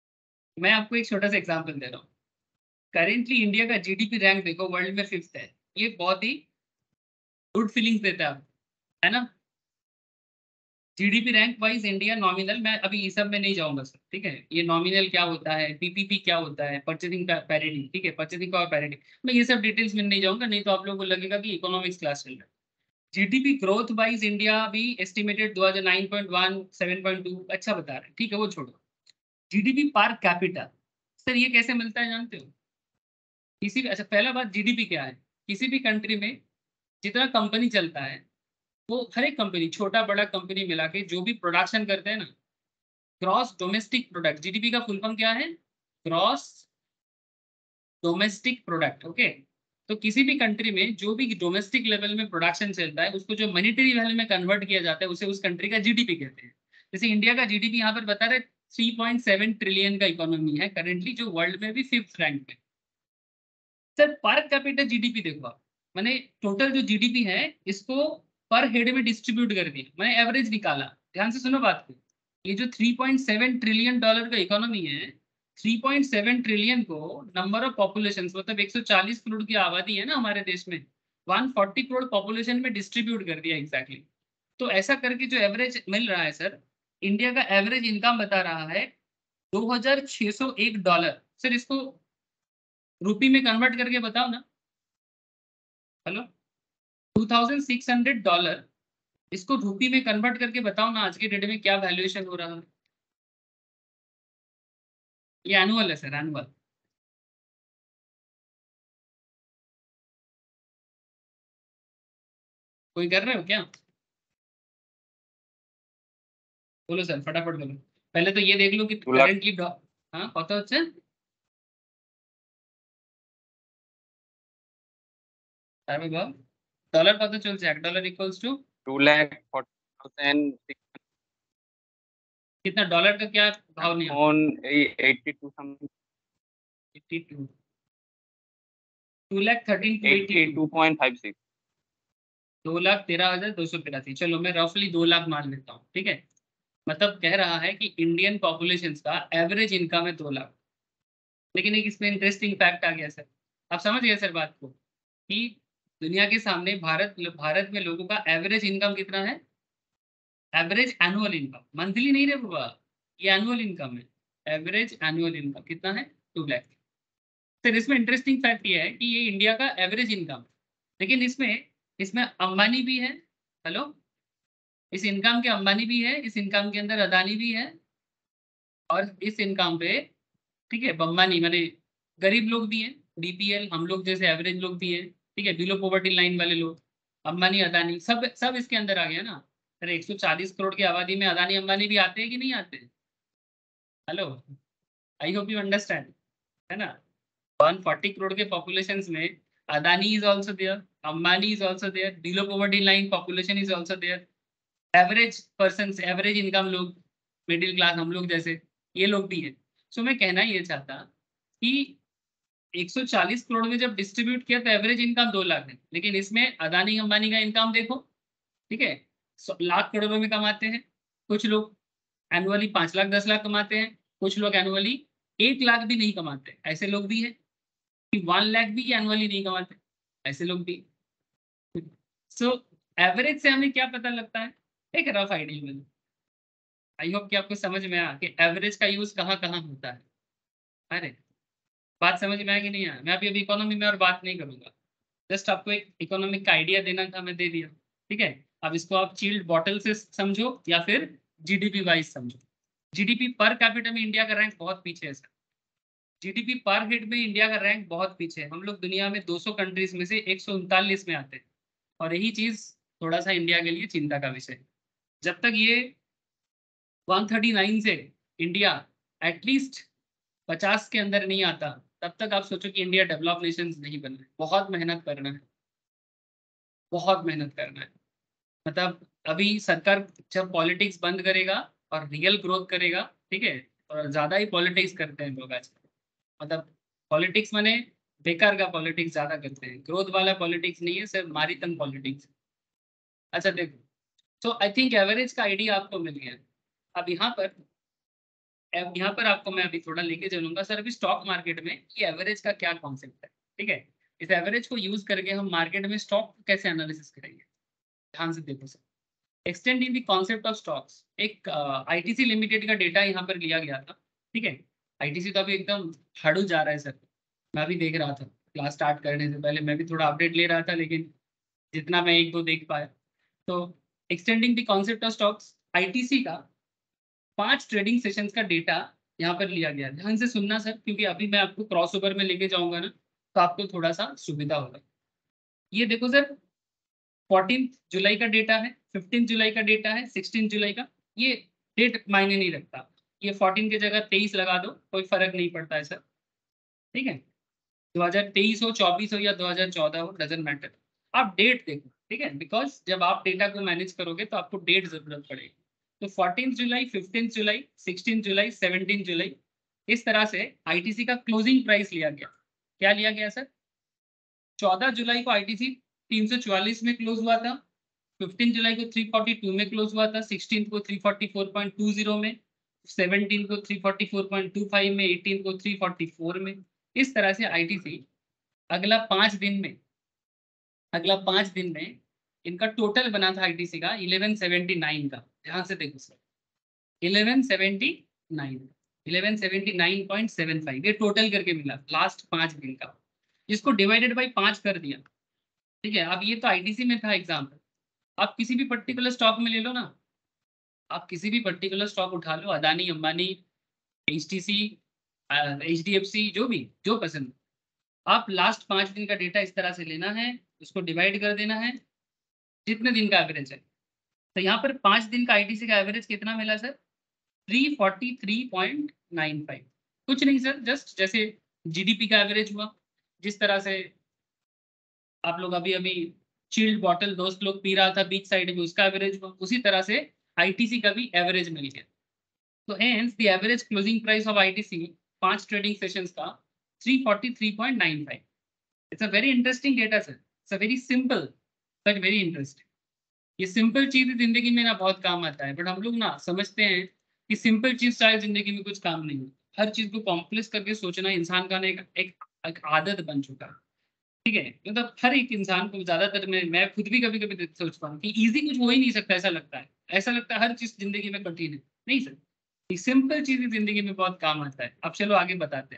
मैं आपको एक छोटा सा एग्जांपल दे रहा हूँ। करेंटली इंडिया का जीडीपी रैंक देखो वर्ल्ड में फिफ्थ है, ये बहुत ही गुड फीलिंग्स देता है, है ना। GDP rank wise India nominal, मैं अभी ये सब में नहीं जाऊंगा सर, ठीक है। ये नॉमिनल क्या होता है, पीपीपी क्या होता है, परचेसिंग पैरिटी, ठीक है, परचेसिंग पावर पैरिटी, मैं ये सब डिटेल्स में नहीं जाऊंगा, नहीं तो आप लोगों को लगेगा कि इकोनॉमिक्स क्लास चल रहा है। जीडीपी ग्रोथ वाइज इंडिया भी एस्टिमेटेड दो हज़ार nine point one, seven point two अच्छा बता रहे हैं, ठीक है, वो छोड़ो। जीडीपी पर कैपिटा, सर ये कैसे मिलता है जानते हो? किसी भी, अच्छा पहला बात जीडीपी क्या है, किसी भी कंट्री में जितना कंपनी चलता है, वो हर एक कंपनी, छोटा बड़ा कंपनी मिला के जो भी प्रोडक्शन करते हैं ना, ग्रॉस डोमेस्टिक प्रोडक्ट, जीडीपी का फुल फॉर्म क्या है? Gross domestic product, okay. तो किसी भी कंट्री में जो भी डोमेस्टिक लेवल में प्रोडक्शन चलता है, उसको जो मॉनेटरी वैल्यू में कन्वर्ट किया जाता है, उसे उस कंट्री का जीडीपी कहते हैं। जैसे इंडिया का जीडीपी यहाँ पर बता रहे थ्री पॉइंट सेवन ट्रिलियन का इकोनॉमी है करेंटली, जो वर्ल्ड में भी फिफ्थ रैंक पे। सर पर कैपिटल जीडीपी देखो आप, मैंने टोटल जो जीडीपी है इसको पर हेड में डिस्ट्रीब्यूट कर दिया, मैंने एवरेज निकाला, ध्यान से सुनो बात को। ये जो three point seven trillion dollar का इकोनॉमी है, थ्री पॉइंट सेवन ट्रिलियन को नंबर ऑफ पॉपुलेशन, मतलब एक सौ चालीस करोड़ की आबादी है ना हमारे देश में, एक सौ चालीस करोड़ पॉपुलेशन में डिस्ट्रीब्यूट कर दिया एग्जैक्टली। तो ऐसा करके जो एवरेज मिल रहा है सर, इंडिया का एवरेज इनकम बता रहा है दो हज़ार छह सौ एक डॉलर। सर इसको रुपी में कन्वर्ट करके बताओ ना, hello, two thousand six hundred dollar, इसको रुपी में कन्वर्ट करके बताओ ना आज के डेट में क्या वैल्यूएशन हो रहा है। ये एनुअल है सर, एनुअल। कोई कर रहे हो क्या? बोलो सर, फटाफट बोलो। पहले तो ये देख लो कि दो लाख। करेंटली, हाँ কত হচ্ছে? তারপর বল, ডলার কত চলছে? এক dollar equals to two lakh forty thousand कितना डॉलर का क्या भाव नहीं on eighty two something, eighty two, two lakh thirteen two eighty eighty two, two point five six. दो लाख तेरह हजार दो सौ तिरासी, चलो मैं रफली दो लाख मान लेता हूँ, ठीक है। मतलब कह रहा है कि इंडियन पॉपुलेशन का एवरेज इनकम है दो लाख। लेकिन एक इसमें इंटरेस्टिंग फैक्ट आ गया सर, आप समझ गए सर बात को, कि दुनिया के सामने भारत भारत में लोगों का एवरेज इनकम कितना है? एवरेज एनुअल इनकम, मंथली नहीं रे बाबा, ये एनुअल इनकम है। एवरेज एनुअल इनकम कितना है? टू लाख। सर इसमें इंटरेस्टिंग फैक्ट ये है कि ये इंडिया का एवरेज इनकम, लेकिन इसमें इसमें अंबानी भी है, हेलो, इस इनकम के अंबानी भी है, इस इनकम के अंदर अदानी भी है, और इस इनकम पे, ठीक है, बम्बानी माने गरीब लोग भी हैं, डीपीएल, हम लोग जैसे एवरेज लोग भी हैं, ठीक है, बिलो पॉवर्टी लाइन वाले लोग, अंबानी अदानी सब सब इसके अंदर आ गया ना। अरे एक सौ चालीस करोड़ की आबादी में अदानी अंबानी भी आते हैं कि नहीं आते? Hello, I hope you understand, है ना। वन फोर्टी करोड़ के पॉपुलेशन में Adani is also there, Ambani is also there, below poverty line population is also there, average person, average income लोग, मिडिल क्लास हम लोग जैसे, ये लोग भी हैं। सो मैं कहना ये चाहता कि एक सौ चालीस करोड़ में जब डिस्ट्रीब्यूट किया तो एवरेज इनकम दो लाख है, लेकिन इसमें अदानी अंबानी का इनकम देखो, ठीक है, लाख करोड़ों में कमाते हैं कुछ लोग, एनुअली पाँच लाख दस लाख कमाते हैं कुछ लोग, एनुअली एक लाख भी नहीं कमाते, ऐसे लोग भी हैं कि वन लाख भी एनुअली नहीं कमाते, ऐसे लोग भी। सो एवरेज से हमें क्या पता लगता है? एक रफ आइडिया में, आई होप कि आपको समझ में आया कि एवरेज का यूज कहाँ कहाँ होता है। अरे बात समझ में आया कि नहीं आया? मैं अभी अभी इकोनॉमी में और बात नहीं करूंगा, जस्ट आपको एक इकोनॉमिक का आइडिया देना था, मैं दे दिया, ठीक है। अब इसको आप चिल्ड बॉटल से समझो या फिर जीडीपी वाइज समझो। जीडीपी पर कैपिटा में इंडिया का रैंक बहुत पीछे है सर, जीडीपी पर हेड में इंडिया का रैंक बहुत पीछे है। हम लोग दुनिया में दो सौ कंट्रीज में से एक सौ उनतालीस में आते हैं, और यही चीज थोड़ा सा इंडिया के लिए चिंता का विषय है। जब तक ये एक सौ उनतालीस से इंडिया एटलीस्ट पचास के अंदर नहीं आता, तब तक आप सोचो कि इंडिया डेवलप नेशन नहीं बनना है। बहुत मेहनत करना है, बहुत मेहनत करना है। मतलब अभी सरकार जब पॉलिटिक्स बंद करेगा और रियल ग्रोथ करेगा, ठीक है, और ज्यादा ही पॉलिटिक्स करते हैं लोग आज, मतलब पॉलिटिक्स माने बेकार का पॉलिटिक्स ज्यादा करते हैं, ग्रोथ वाला पॉलिटिक्स नहीं है, सिर्फ मारीतन पॉलिटिक्स। अच्छा देखो, तो आई थिंक एवरेज का आइडिया आपको मिल गया। अब यहाँ पर अब यहाँ पर आपको मैं अभी थोड़ा लेके चलूंगा सर, अभी स्टॉक मार्केट में ये एवरेज का क्या कॉन्सेप्ट है, ठीक है। इस एवरेज को यूज करके हम मार्केट में स्टॉक कैसे एनालिसिस करेंगे, ध्यान से देखो sir. Extending the concept of stocks, एक आईटीसी लिमिटेड का डेटा यहाँ पर लिया गया था, ठीक है। आईटीसी तो अभी एकदम हाड़ू जा रहा है सर, मैं भी देख रहा था क्लास स्टार्ट करने से पहले, मैं भी थोड़ा अपडेट ले रहा था, लेकिन जितना मैं एक दो देख पाया। तो extending the concept of stocks, ITC का पांच ट्रेडिंग सेशंस का डेटा यहाँ पर लिया गया। ध्यान से सुनना सर, क्योंकि अभी मैं आपको क्रॉस ओवर में लेके जाऊंगा ना, तो आपको थोड़ा सा सुविधा होगा। ये देखो सर, फोर्टीन जुलाई का डेटा है, फिफ्टीन जुलाई का डेटा है, सिक्सटीन जुलाई का। ये डेट मायने नहीं रखता, ये फोर्टीन की जगह तेईस लगा दो, कोई फर्क नहीं पड़ता है सर, ठीक है। दो हज़ार तेईस हो, चौबीस हो या दो हज़ार चौदह हो, डजंट मैटर, आप डेट देखो, ठीक है। बिकॉज जब आप डेटा को मैनेज करोगे तो आपको डेट जरूरत पड़ेगी। तो fourteen July, fifteen July, sixteen July, seventeen July, इस तरह से आईटीसी का क्लोजिंग प्राइस लिया गया। क्या लिया गया सर? चौदह जुलाई को आईटीसी तीन सौ चौवालीस में क्लोज हुआ था, फिफ्टीन जुलाई को तीन सौ बयालीस में क्लोज हुआ था, सिक्सटीन को तीन सौ चौवालीस पॉइंट दो शून्य में, सेवनटीन को तीन सौ चौवालीस पॉइंट दो पाँच में, एटीन को तीन सौ चौवालीस में। इस तरह से आईटीसी अगला पांच दिन में अगला पांच दिन में इनका टोटल बना था आईटीसी का ग्यारह सौ उन्यासी का। ध्यान से देखो सर, ग्यारह सौ उन्यासी ग्यारह सौ उन्यासी पॉइंट सात पाँच, ये टोटल करके मिला लास्ट पांच दिन का, जिसको डिवाइडेड बाय पांच कर दिया, ठीक है। अब ये तो आईटीसी में था एग्जाम्पल, आप किसी भी पर्टिकुलर स्टॉक में ले लो ना, आप किसी भी पर्टिकुलर स्टॉक उठा लो, अदानी, अंबानी, एचटीसी, एचडीएफसी, जो भी जो पसंद, आप लास्ट पांच दिन का डेटा इस तरह से लेना है, उसको डिवाइड कर देना है जितने दिन का एवरेज है। तो यहाँ पर पांच दिन का आईटीसी का एवरेज कितना मिला सर? तीन सौ तैंतालीस पॉइंट नौ पाँच। कुछ नहीं सर, जस्ट जैसे जीडीपी का एवरेज हुआ, जिस तरह से आप लोग अभी अभी चिल्ड बॉटल दोस्त लोग पी रहा था बीच साइड में, उसका एवरेज हुआ, उसी तरह से आईटीसी का भी एवरेज मिल गया। तो hence the average closing price of ITC पांच ट्रेडिंग सेशंस का तीन सौ तैंतालीस पॉइंट नौ पाँच। It's a very interesting data sir, it's a very simple but very interesting. ये सिंपल चीज जिंदगी में ना बहुत काम आता है, बट हम लोग ना समझते हैं कि सिंपल चीज शायद जिंदगी में कुछ काम नहीं है। हर चीज को कॉम्प्लेक्स करके सोचना इंसान का ना एक, एक, एक आदत बन चुका है, ठीक है। मतलब हर एक इंसान को ज्यादातर, मैं मैं खुद भी कभी कभी सोचता हूँ कि इजी कुछ हो ही नहीं सकता, ऐसा लगता है ऐसा लगता है हर चीज जिंदगी में कठिन है। नहीं सर, ये सिंपल चीज जिंदगी में बहुत काम आता है। अब चलो आगे बताते हैं।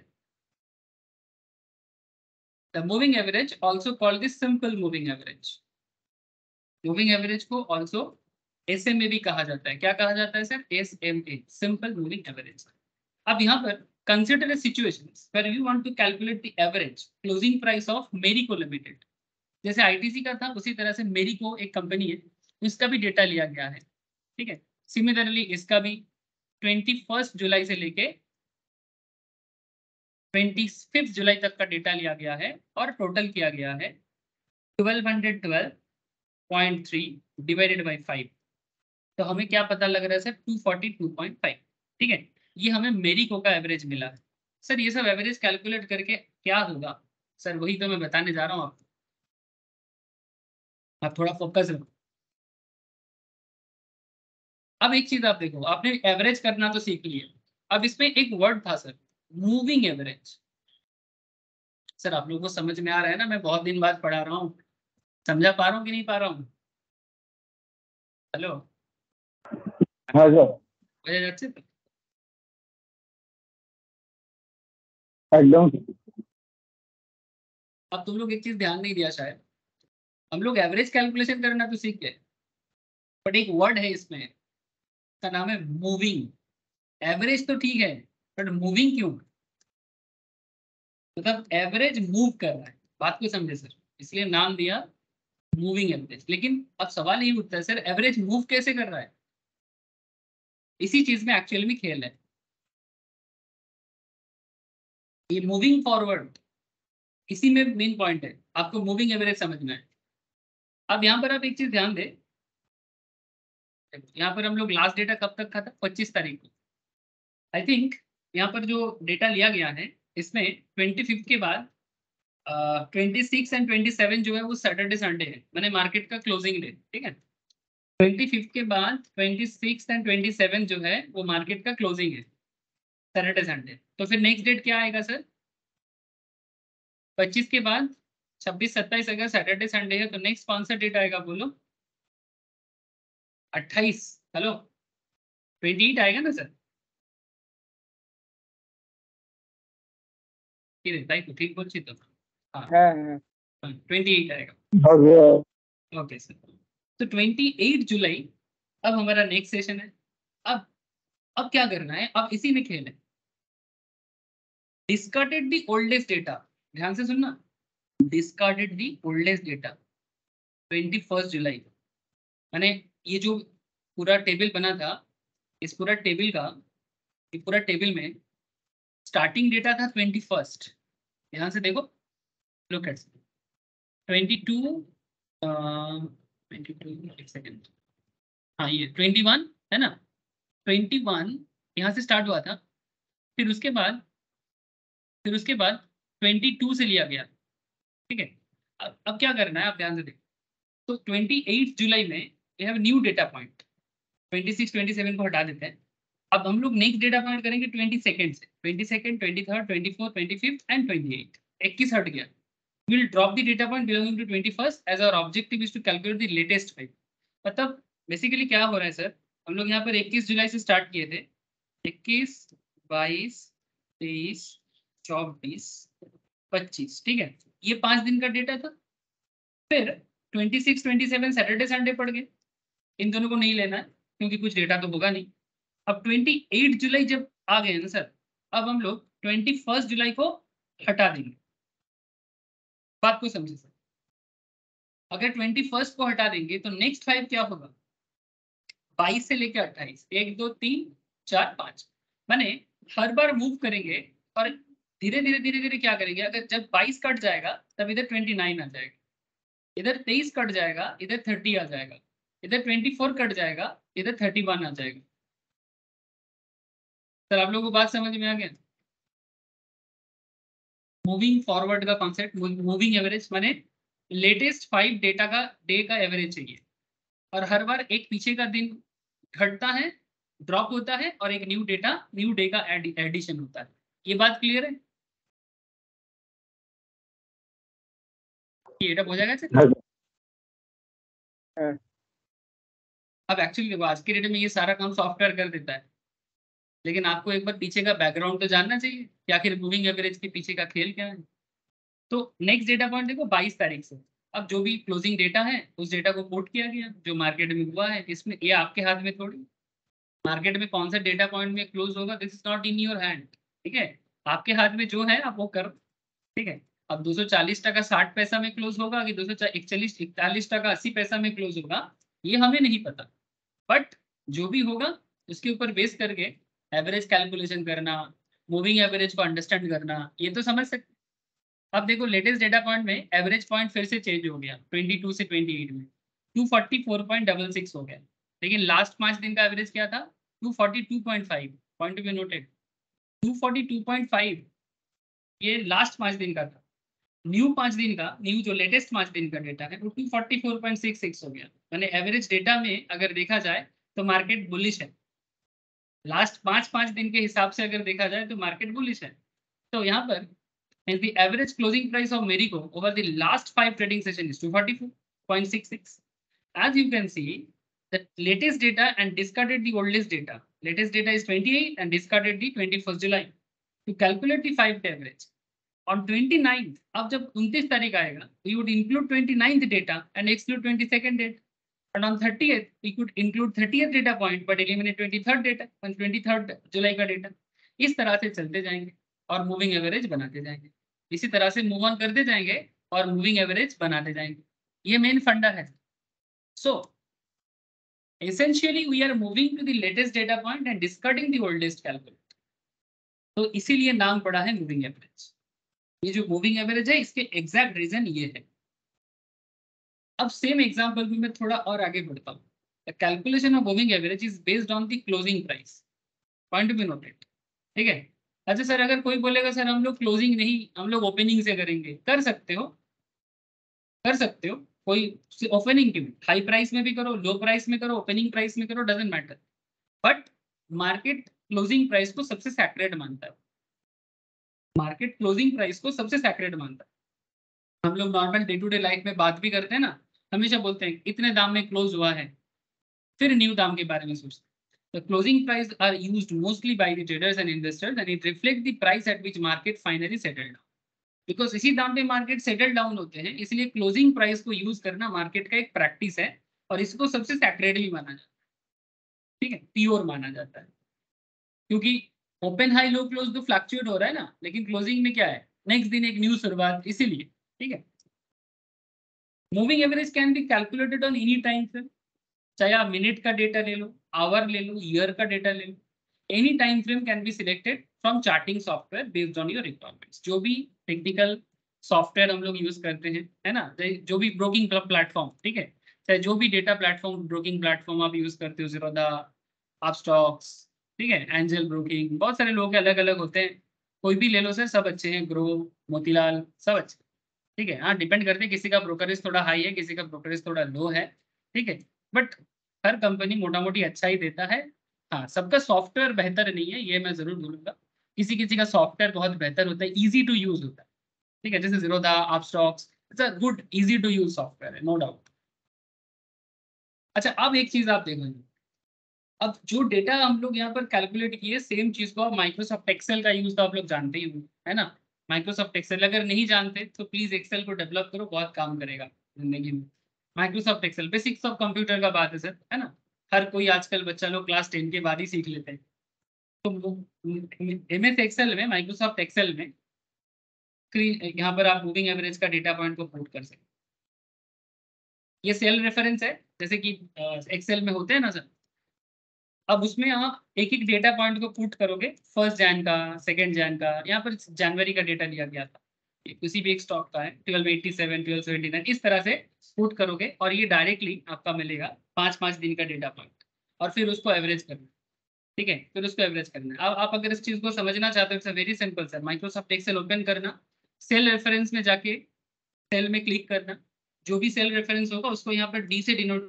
The moving average also called the simple moving average. Moving average को ऑल्सो एसएमए भी कहा जाता है। क्या कहा जाता है sir? SMA, simple moving average. अब यहाँ पर consider a situations where you want to calculate the average closing price of Marico Limited। जैसे आईटीसी का था उसी तरह से मेरिको एक कंपनी है, इसका भी डेटा लिया गया है, ठीक है। सिमिलरली इसका भी इक्कीस जुलाई से लेके पच्चीस जुलाई तक का डेटा लिया गया है और टोटल किया गया है बारह सौ बारह पॉइंट तीन डिवाइडेड बाय फाइव। तो हमें क्या पता लग रहा है सर? दो सौ बयालीस पॉइंट पाँच, ठीक है। ये हमें मेरिको का एवरेज मिला है। सर ये सब एवरेज कैलकुलेट करके क्या होगा सर? वही तो मैं बताने जा रहा हूँ आपको, आप थोड़ा फोकस रखो। अब एक चीज आप देखो, आपने एवरेज करना तो सीख लिया, अब इसमें एक वर्ड था सर, मूविंग एवरेज। सर आप लोगों को समझ में आ रहा है ना? मैं बहुत दिन बाद पढ़ा रहा हूँ, समझा पा रहा हूँ कि नहीं पा रहा हूँ? हेलो, हाँ सर, বোঝা যাচ্ছে তো? एकदम। अब तुम लोग एक चीज ध्यान नहीं दिया शायद, हम लोग एवरेज कैलकुलेशन करना तो सीख गए, बट एक वर्ड है इसमें, का नाम है मूविंग। एवरेज तो ठीक है, बट मूविंग क्यों? मतलब एवरेज मूव कर रहा है, बात को समझे सर, इसलिए नाम दिया मूविंग एवरेज। लेकिन अब सवाल ये उठता है सर, एवरेज मूव कैसे कर रहा है? इसी चीज में एक्चुअली में खेल है, ये मूविंग फॉरवर्ड, इसी में मेन पॉइंट है, आपको मूविंग एवरेज समझना है। अब यहाँ पर आप एक चीज ध्यान दें, यहाँ पर हम लोग लास्ट डेटा कब तक का था? पच्चीस तारीख को आई थिंक। यहाँ पर जो डेटा लिया गया है इसमें ट्वेंटी फिफ्थ के बाद twenty six and twenty seven जो है वो सैटरडे संडे है, मैंने मार्केट का क्लोजिंग डे, ठीक है। ट्वेंटी फिफ्थ के बाद twenty six and twenty seven जो है वो मार्केट का क्लोजिंग है, सैटरडे संडे। तो फिर नेक्स्ट डेट क्या आएगा सर? पच्चीस के बाद छब्बीस सत्ताईस अगर सैटरडे संडे है तो नेक्स्ट कौन सा डेट आएगा बोलो? अट्ठाईस। हेलो, ट्वेंटी एट आएगा ना सर? ठीक ठीक बोलছি तो? हाँ হ্যাঁ হ্যাঁ ट्वेंटी एट आएगा। ओके सर, तो ट्वेंटी एट जुलाई अब हमारा नेक्स्ट सेशन है। अब अब क्या करना है, अब इसी में खेल है। डिस्कार्डेड द ओल्डेस्ट डेटा, ध्यान से सुनना, discarded the oldest data twenty first July. मैंने ये जो पूरा टेबल बना था, इस पूरा टेबल का, ये पूरा टेबल में स्टार्टिंग डेटा था ट्वेंटी फर्स्ट। ध्यान से देखो, look at twenty two twenty two एक सेकेंड, हाँ ये ट्वेंटी वन है ना, ट्वेंटी वन यहाँ से स्टार्ट हुआ था, फिर उसके बाद फिर उसके बाद ट्वेंटी टू से लिया गया, ठीक है। अब अब क्या करना है, आप ध्यान से देखो। तो ट्वेंटी एट जुलाई में we have new data point, twenty six twenty seven को हटा देते हैं। अब हम लोग नेक्स्ट डेटा पॉइंट करेंगे ट्वेंटी सेकेंड से, twenty second twenty third twenty four twenty fifth and twenty eight, इक्कीस हट गया। We'll drop the data point belonging to twenty-first as our objective is to calculate the latest five। मतलब basically क्या हो रहा है sir, हम लोग यहाँ पर इक्कीस जुलाई से स्टार्ट किए थे, इक्कीस बाईस तेईस चौबीस पच्चीस, ठीक है, ये पांच दिन का डेटा था। फिर twenty six twenty seven Saturday Sunday पड़ गए, इन दोनों को नहीं लेना है क्योंकि कुछ डेटा तो होगा नहीं। अब ट्वेंटी एट जुलाई जब आ गए ना सर, अब हम लोग ट्वेंटी फर्स्ट जुलाई को हटा देंगे। बात को समझे सर, अगर ट्वेंटी फर्स्ट को हटा देंगे तो नेक्स्ट फाइव क्या होगा, बाईस से लेकर अट्ठाईस, एक दो तीन चार पांच, माने हर बार मूव करेंगे और धीरे धीरे धीरे धीरे क्या करेंगे, अगर जब बाईस कट जाएगा तब इधर ट्वेंटी नाइन आ जाएगा, इधर तेईस कट जाएगा इधर थर्टी आ जाएगा, इधर ट्वेंटी फोर कट जाएगा इधर थर्टी वन आ जाएगा। सर आप लोगों को बात समझ में आ गया? मूविंग फॉरवर्ड का कॉन्सेप्ट, मूविंग एवरेज माने लेटेस्ट फाइव डेटा का डे का एवरेज चाहिए, और हर बार एक पीछे का दिन घटता है, ड्रॉप होता है, और एक न्यू डेटा न्यू डे का एडिशन होता है। ये बात क्लियर है? ये हो जाएगा सर? अब एक्चुअली आज के डेट में ये सारा काम सॉफ्टवेयर कर देता है, लेकिन आपको एक बार पीछे का बैकग्राउंड तो जानना चाहिए कि आखिर मूविंग एवरेज के पीछे का खेल क्या है। तो नेक्स्ट डेटा पॉइंट देखो बाईस तारीख से, अब जो भी क्लोजिंग डेटा है उस डेटा को कोट किया गया जो मार्केट में हुआ है। इसमें ये आपके हाथ में थोड़ी, मार्केट में कौन सा डेटा पॉइंट में क्लोज होगा, this is not in your hand, ठीक है। आपके हाथ में जो है आप वो करो, ठीक है। अब दो सौ चालीस टका साठ पैसा में क्लोज होगा कि दो सौ इकतालीस इकतालीस टका अस्सी पैसा में क्लोज होगा, ये हमें नहीं पता, बट जो भी होगा उसके ऊपर बेस करके एवरेज कैलकुलेशन करना, मूविंग एवरेज को अंडरस्टैंड करना, ये तो समझ सकते। अब देखो लेटेस्ट डेटा पॉइंट में एवरेज पॉइंट फिर से चेंज हो गया, ट्वेंटी टू से ट्वेंटी एट में two forty four point double six हो गया, लेकिन लास्ट पांच दिन का एवरेज क्या था, two forty two point five, point to be noted, two forty two point five ये लास्ट पांच दिन का था। न्यू पांच दिन का, न्यू जो लेटेस्ट पांच दिन का डेटा है वो two forty four point six six हो गया। मैंने एवरेज डेटा में अगर देखा जाए तो मार्केट बुलिश है, लास्ट पांच पांच दिन के हिसाब से अगर देखा जाए तो मार्केट बुलिश है। तो यहाँ पर and the average closing price of Marico over the last five trading session is two forty-four point six six. As you can see, the latest data and discarded the oldest data. Latest data is twenty-eight and discarded the twenty-first July. To calculate the five day average. On twenty-ninth, अब जब उनतीस तारीख आएगा, we would include twenty-ninth data and exclude twenty-second date. And on thirtieth, we could include thirtieth data point but eliminate twenty-third data and twenty-third July का data. इस तरह से चलते जाएंगे और मूविंग एवरेज बनाते जाएंगे, इसी तरह से मूव ऑन करते जाएंगे और मूविंग एवरेज बनाते जाएंगे। ये मेन फंडा है। So essentially we are moving to the latest data point and discarding the oldest calculate, तो इसीलिए नाम पड़ा है मूविंग एवरेज। ये जो मूविंग एवरेज है इसके एग्जैक्ट रीजन ये है। अब सेम एग्जांपल में मैं थोड़ा और आगे बढ़ता हूँ। The calculation of moving average is based on the closing price, point to be noted, ठीक है। अच्छा सर अगर कोई बोलेगा सर हम लोग क्लोजिंग नहीं, हम लोग ओपनिंग से करेंगे, कर सकते हो, कर सकते हो, कोई ओपनिंग की हाई प्राइस में भी करो, लो प्राइस में करो, ओपनिंग प्राइस में करो, doesn't matter, but market closing price को सबसे सैक्रेड मानता है, मार्केट क्लोजिंग प्राइस को सबसे सैक्रेड मानता है। हम लोग normal day to day life में बात भी करते हैं ना, हमेशा बोलते हैं इतने दाम में क्लोज हुआ है, फिर न्यू दाम के बारे में सोचते हैं। The closing price are used mostly by the traders and investors and it reflects the price at which market finally settled down. Because इसी दाम पे मार्केट सेटल डाउन होते हैं, इसलिए क्लोजिंग प्राइस को यूज करना मार्केट का एक प्रैक्टिस है और इसको सबसे सैक्रेडली माना जाता है, ठीक है, प्योर माना जाता है। क्योंकि ओपन हाई लो क्लोज तो फ्लक्चुएट हो रहा है ना, लेकिन क्लोजिंग में क्या है, नेक्स्ट दिन एक न्यू शुरुआत, इसीलिए, ठीक है। Moving average can be calculated on any time frame, चाहे आप मिनट का डेटा ले लो, आवर ले लो, ईयर का डेटा ले लो, any time frame can be selected from charting software based on your requirements. जो भी टेक्निकल सॉफ्टवेयर हम लोग यूज करते हैं, है ना, जो भी ब्रोकिंग प्लेटफॉर्म, ठीक है, चाहे जो भी डेटा प्लेटफॉर्म ब्रोकिंग प्लेटफॉर्म आप यूज करते हो, जीरोधा, अपस्टॉक्स, ठीक है, एंजल ब्रोकिंग, बहुत सारे लोग अलग अलग होते हैं, कोई भी ले लो सर, सब अच्छे हैं, ग्रो, मोतीलाल, सब अच्छे, ठीक है। हाँ, डिपेंड करते हैं, किसी का ब्रोकरेज थोड़ा हाई है, किसी का ब्रोकरेज थोड़ा लो है, ठीक है, बट हर कंपनी मोटा मोटी अच्छा ही देता है। हाँ, सबका सॉफ्टवेयर बेहतर नहीं है, ये मैं जरूर बोलूंगा, किसी किसी का सॉफ्टवेयर बहुत बेहतर होता है, इजी टू यूज होता है, ठीक है, जैसे Zerodha, Upstox, it's a good easy to use software है, नो डाउट। अच्छा, अब एक चीज आप देखो, अब जो डेटा हम लोग यहाँ पर कैलकुलेट किए, सेम चीज को आप माइक्रोसॉफ्ट एक्सेल का यूज तो आप लोग जानते ही हो, है ना। माइक्रोसॉफ्ट एक्सेल अगर नहीं जानते तो प्लीज एक्सेल को डेवलप करो, बहुत काम करेगा जिंदगी में। Microsoft Excel basics of computer का बात है सर, है ना, हर कोई आजकल बच्चा लोग क्लास टेन के बाद ही सीख लेते हैं। तो एम एस एक्सेल में, माइक्रोसॉफ्ट एक्सेल में यहाँ पर आप मूविंग एवरेज का डेटा पॉइंट को पुट कर सकते। ये सेल रेफरेंस है, जैसे कि एक्सेल में होते हैं ना सर, अब उसमें आप एक एक डेटा पॉइंट को पुट करोगे, फर्स्ट जैन का, सेकंड जैन का, यहाँ पर जनवरी का डेटा लिया गया था, किसी भी एक स्टॉक का है, twelve eighty seven, twelve seventy nine, इस तरह से पुट करोगे और ये डायरेक्टली आपका मिलेगा पाँच पाँच दिन का डेटा पॉइंट, और फिर उसको एवरेज करना, ठीक है, फिर उसको एवरेज करना है। अब आप अगर इस चीज को समझना चाहते हो, it's very simple sir, Microsoft Excel open करना, सेल रेफरेंस में जाके सेल में क्लिक करना, जो भी सेल रेफरेंस होगा उसको यहाँ पर डी से डिनोट,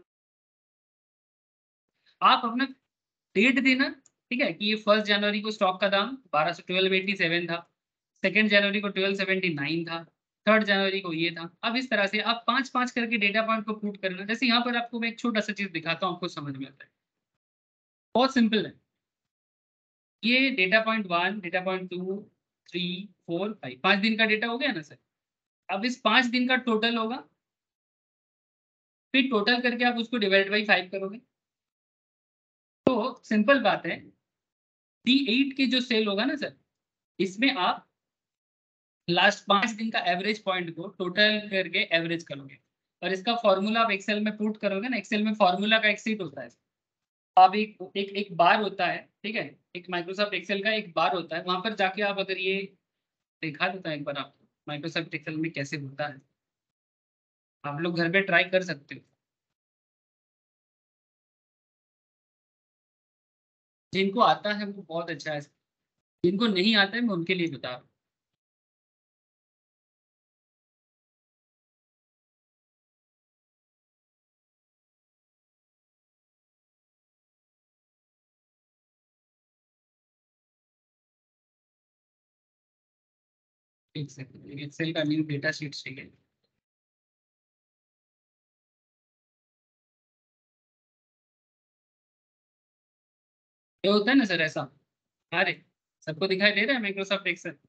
आप अपना डेट देना, ठीक है, कि ये फर्स्ट जनवरी को स्टॉक का दाम बारह सौ ट्वेल्व एटी सेवन था, सेकेंड जनवरी को ट्वेल्व सेवेंटी नाइन था, थर्ड जनवरी को ये था। अब इस तरह से आप पांच पांच करके डेटा पॉइंट को पुट करना। जैसे यहाँ पर आपको मैं एक छोटा सा चीज दिखाता हूँ, आपको समझ में आता है, बहुत सिंपल है। ये data point one, data point two, three, four, five, पांच दिन का डेटा हो गया ना सर। अब इस पांच दिन का टोटल होगा, फिर टोटल करके आप उसको डिवाइड बाई फाइव करोगे, तो सिंपल बात है, डी एट के जो सेल होगा ना सर, इसमें आप लास्ट पांच दिन का एवरेज पॉइंट को टोटल करके एवरेज करोगे, और इसका फॉर्मूला आप एक्सेल में पुट करोगे ना, एक्सेल में फॉर्मूला का एक सीट होता है, आप एक एक एक बार होता है, ठीक है, एक माइक्रोसॉफ्ट एक्सेल का एक बार होता है, वहां पर जाके आप अगर ये दिखा देता है एक बार आपको माइक्रोसॉफ्ट एक्सेल में कैसे होता है, आप लोग घर पे ट्राई कर सकते हो। जिनको आता है वो बहुत अच्छा है, जिनको नहीं आता है मैं उनके लिए बता रहा हूँ। एक सेकंड, एक्सेल का न्यू डेटा शीट चाहिए। ये होता है ना सर ऐसा, अरे सबको दिखाई दे रहा है माइक्रोसॉफ्ट एक्सेल?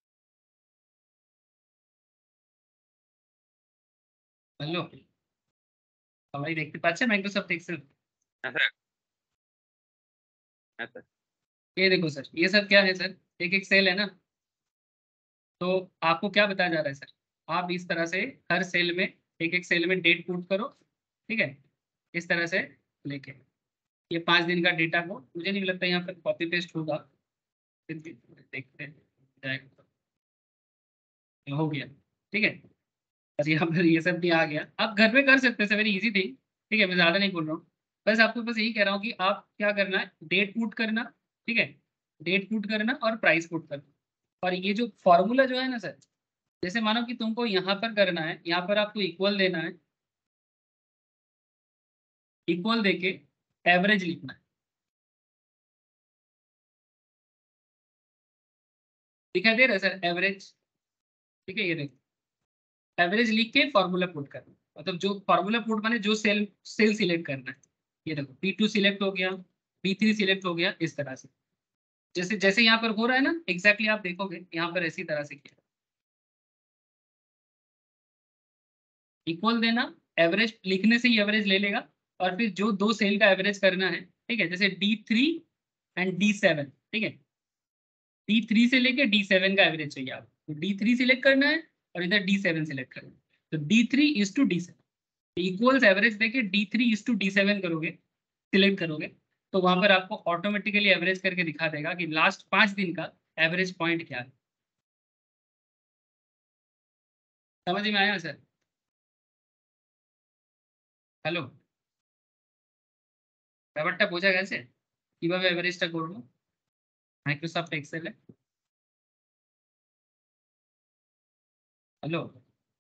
हेलो, সবাই দেখতে পাচ্ছে माइक्रोसॉफ्ट एक्सेल? হ্যাঁ স্যার, হ্যাঁ স্যার। ये देखो सर, ये सब क्या है सर, एक एक सेल है ना, तो आपको क्या बताया जा रहा है सर, आप इस तरह से हर सेल में एक एक सेल में डेट पुट करो, ठीक है, इस तरह से लेके ये पाँच दिन का डेटा को, मुझे नहीं लगता यहाँ पर कॉपी पेस्ट होगा, फिर भी देखते हैं जाएगा, हो गया, ठीक है, बस यहाँ पर ये सब भी आ गया, आप घर में कर सकते हैं सर, वेरी इजी थिंग, ठीक है, मैं ज़्यादा नहीं बोल रहा हूँ, बस आपको बस यही कह रहा हूँ कि आप क्या करना है, डेट पुट करना, ठीक है, डेट पुट करना और प्राइस पुट करना, और ये जो फॉर्मूला जो है ना सर, जैसे मानो कि तुमको यहाँ पर करना है, यहाँ पर आपको इक्वल देना है, इक्वल देके एवरेज लिखना है, दिखाई दे रहा है सर एवरेज, ठीक है, ये देखो एवरेज लिख के फॉर्मूला पुट करना, मतलब जो फॉर्मूला पुट माने जो सेल सेल सिलेक्ट करना है। ये देखो बी टू सिलेक्ट हो गया, बी थ्री सिलेक्ट हो गया, इस तरह से जैसे जैसे यहाँ पर हो रहा है ना, एग्जैक्टली आप देखोगे यहाँ पर इसी तरह से किया। इक्वल देना, एवरेज लिखने से ही एवरेज ले लेगा, और फिर जो दो सेल का एवरेज करना है, ठीक है, जैसे D three and D seven, ठीक है, डी थ्री से लेके डी सेवन का एवरेज चाहिए आपको, तो डी थ्री सिलेक्ट करना है और इधर डी सेवन सिलेक्ट करना है, तो D three is to D seven equals average देके D three is to D seven करोगे, सिलेक्ट करोगे, तो वहां पर आपको ऑटोमेटिकली एवरेज करके दिखा देगा कि लास्ट पांच दिन का एवरेज पॉइंट क्या है। समझ में आया सर? হ্যালো, ব্যাপারটা বোঝা গেছে কিভাবে এভারেজটা করব মাইক্রোসফট এক্সেলে? हेलो,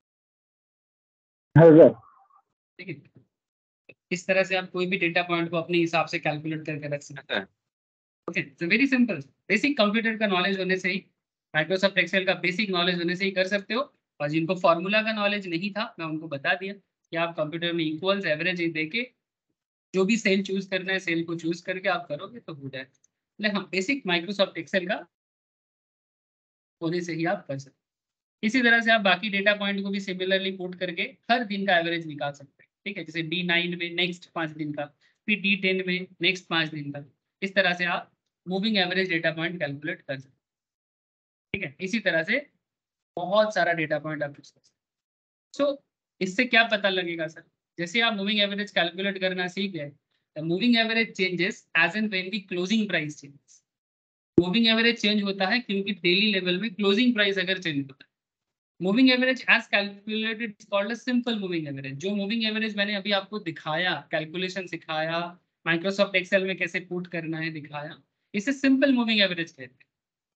हाँ सर। ठीक है, इस तरह से आप कोई भी डेटा पॉइंट को अपने हिसाब से कैलकुलेट करके रख सकते हैं। ओके, तो वेरी सिंपल, बेसिक कंप्यूटर का नॉलेज होने से ही, माइक्रोसॉफ्ट एक्सेल का बेसिक नॉलेज होने से ही कर सकते हो। और जिनको फॉर्मूला का नॉलेज नहीं था, मैं उनको बता दिया कि आप कंप्यूटर में इक्वल्स एवरेज देके जो भी सेल चूज करना है, सेल को चूज करके आप करोगे तो हो जाएगा। मतलब हाँ, बेसिक माइक्रोसॉफ्ट एक्सेल का होने से ही आप कर सकते हैं। इसी तरह से आप बाकी डेटा पॉइंट को भी सिमिलरली पुट करके हर दिन का एवरेज निकाल सकते हैं, ठीक है, जैसे डी नाइन में नेक्स्ट पाँच दिन का, फिर डी टेन में नेक्स्ट पाँच दिन का, इस तरह से आप moving average data point calculate कर सकते हैं, ठीक है। इसी तरह से बहुत सारा डेटा पॉइंट आप चूज कर सकते हैं। सो इससे क्या पता लगेगा सर, जैसे आप मूविंग एवरेज कैलकुलेट करना सीख गए, moving average changes as and when the closing price changes. Moving average change होता है क्योंकि डेली लेवल में क्लोजिंग प्राइस अगर चेंज होता है। Moving average as calculated is called a simple moving average. जो मूविंग एवरेज मैंने अभी आपको दिखाया, कैलकुलेशन सिखाया, माइक्रोसॉफ्ट एक्सेल में कैसे पुट करना है दिखाया, इसे सिंपल मूविंग एवरेज कहते हैं।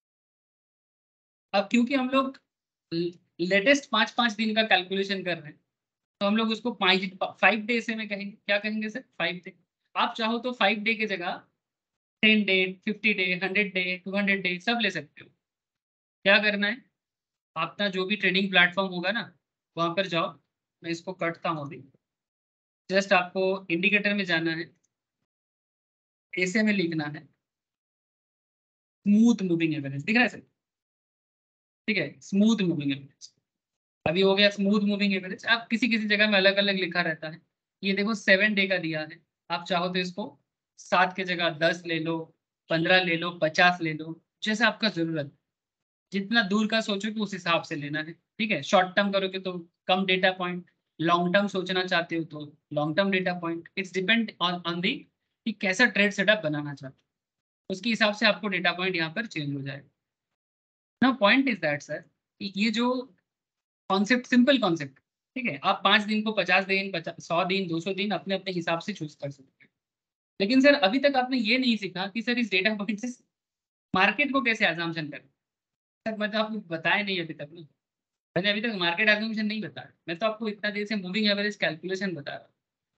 अब क्योंकि हम लोग लेटेस्ट पाँच पाँच दिन का कैलकुलेशन कर रहे हैं, तो हम लोग उसको पाँच फाइव डे से में कहेंगे। क्या कहेंगे सर? Five day. आप चाहो तो फाइव डे की जगह ten day, fifty day, hundred day, two hundred day सब ले सकते हो। क्या करना है, आपका जो भी ट्रेडिंग प्लेटफॉर्म होगा ना, वहां पर जाओ, मैं इसको कटता हूँ अभी। जस्ट आपको इंडिकेटर में जाना है, ऐसे में लिखना है स्मूथ मूविंग एवरेज, दिख रहा है सर? ठीक है, स्मूथ मूविंग एवरेज अभी हो गया स्मूथ मूविंग एवरेज। आप किसी किसी जगह में अलग अलग लिखा रहता है। ये देखो सेवन डे का दिया है, आप चाहो तो इसको सात के जगह दस ले लो, पंद्रह ले लो, पचास ले लो, जैसे आपका जरूरत, जितना दूर का सोचोगे उस हिसाब से लेना है, ठीक है। शॉर्ट टर्म करोगे तो कम डेटा पॉइंट, लॉन्ग टर्म सोचना चाहते हो तो long term data point. It's depend on on the कि कैसा ट्रेड सेटअप बनाना चाहते हो, उसके हिसाब से आपको डेटा पॉइंट यहाँ पर चेंज हो जाएगा। ना पॉइंट इज दैट सर, ये जो कॉन्सेप्ट सिंपल कॉन्सेप्ट, ठीक है, आप पाँच दिन को पचास दिन, पचास सौ दिन, दो सौ दिन अपने अपने हिसाब से चूज कर सकते हैं। लेकिन सर अभी तक आपने ये नहीं सीखा कि सर इस डेटा पॉइंट से मार्केट को कैसे एजम्पशन करें। सर मैं तो आपको बताया नहीं अभी तक ना, मैंने अभी तक मार्केट एजम्पशन नहीं बताया, मैं तो आपको इतना देर से मूविंग एवरेज कैलकुलेशन बता रहा हूँ।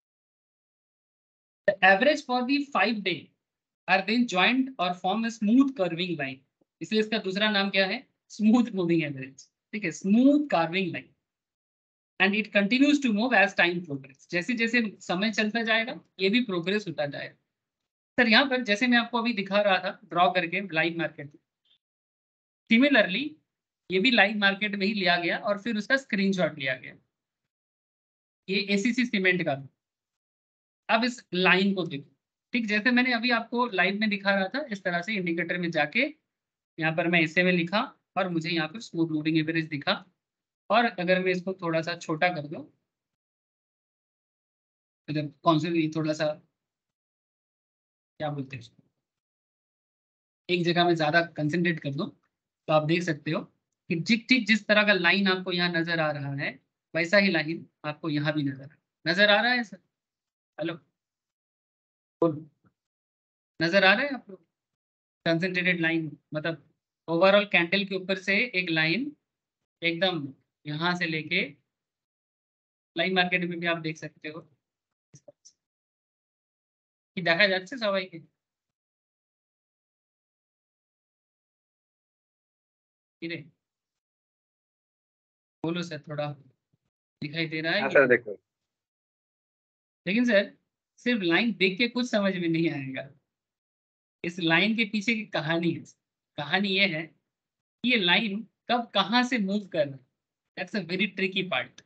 The average for the five day are then joint और form a smooth curving line, इसलिए इसका दूसरा नाम क्या है? स्मूथ मूविंग एवरेज, ठीक है, smooth curving line. And it continues to move as time progress, जैसे जैसे समय चलता जाएगा ये भी प्रोग्रेस होता जाएगा। सर यहाँ पर जैसे मैं आपको अभी दिखा रहा था ड्रॉ करके लाइव मार्केट, सिमिलरली ये भी लाइव मार्केट में ही लिया गया और फिर उसका स्क्रीनशॉट लिया गया। ये एसीसी सीमेंट का था। अब इस लाइन को देखो, ठीक जैसे मैंने अभी आपको लाइव में दिखा रहा था, इस तरह से इंडिकेटर में जाके यहाँ पर मैं ऐसे में लिखा और मुझे यहाँ पर स्मूथ मूविंग एवरेज दिखा। और अगर मैं इसको थोड़ा सा छोटा कर दूं, अगर कौन से थोड़ा सा क्या बोलते हैं उसको, एक जगह में ज्यादा कंसंट्रेट कर दूं, तो आप देख सकते हो कि ठीक ठीक जिस तरह का लाइन आपको यहाँ नजर आ रहा है, वैसा ही लाइन आपको यहाँ भी नजर आ नजर आ रहा है सर? हेलो, नजर आ रहा है आपको? कंसंट्रेटेड लाइन मतलब ओवरऑल कैंडल के ऊपर से एक लाइन एकदम यहाँ से लेके लाइन मार्केट में भी आप देख सकते हो कि দেখা যাচ্ছে সবাইকে? কি রে बोलो सर थोड़ा दिखाई दे रहा है हाँ ये? सर देखो। लेकिन सर सिर्फ लाइन देख के कुछ समझ में नहीं आएगा, इस लाइन के पीछे की कहानी है। कहानी ये है कि ये लाइन कब कहाँ से मूव कर रहा है, that's a very tricky part.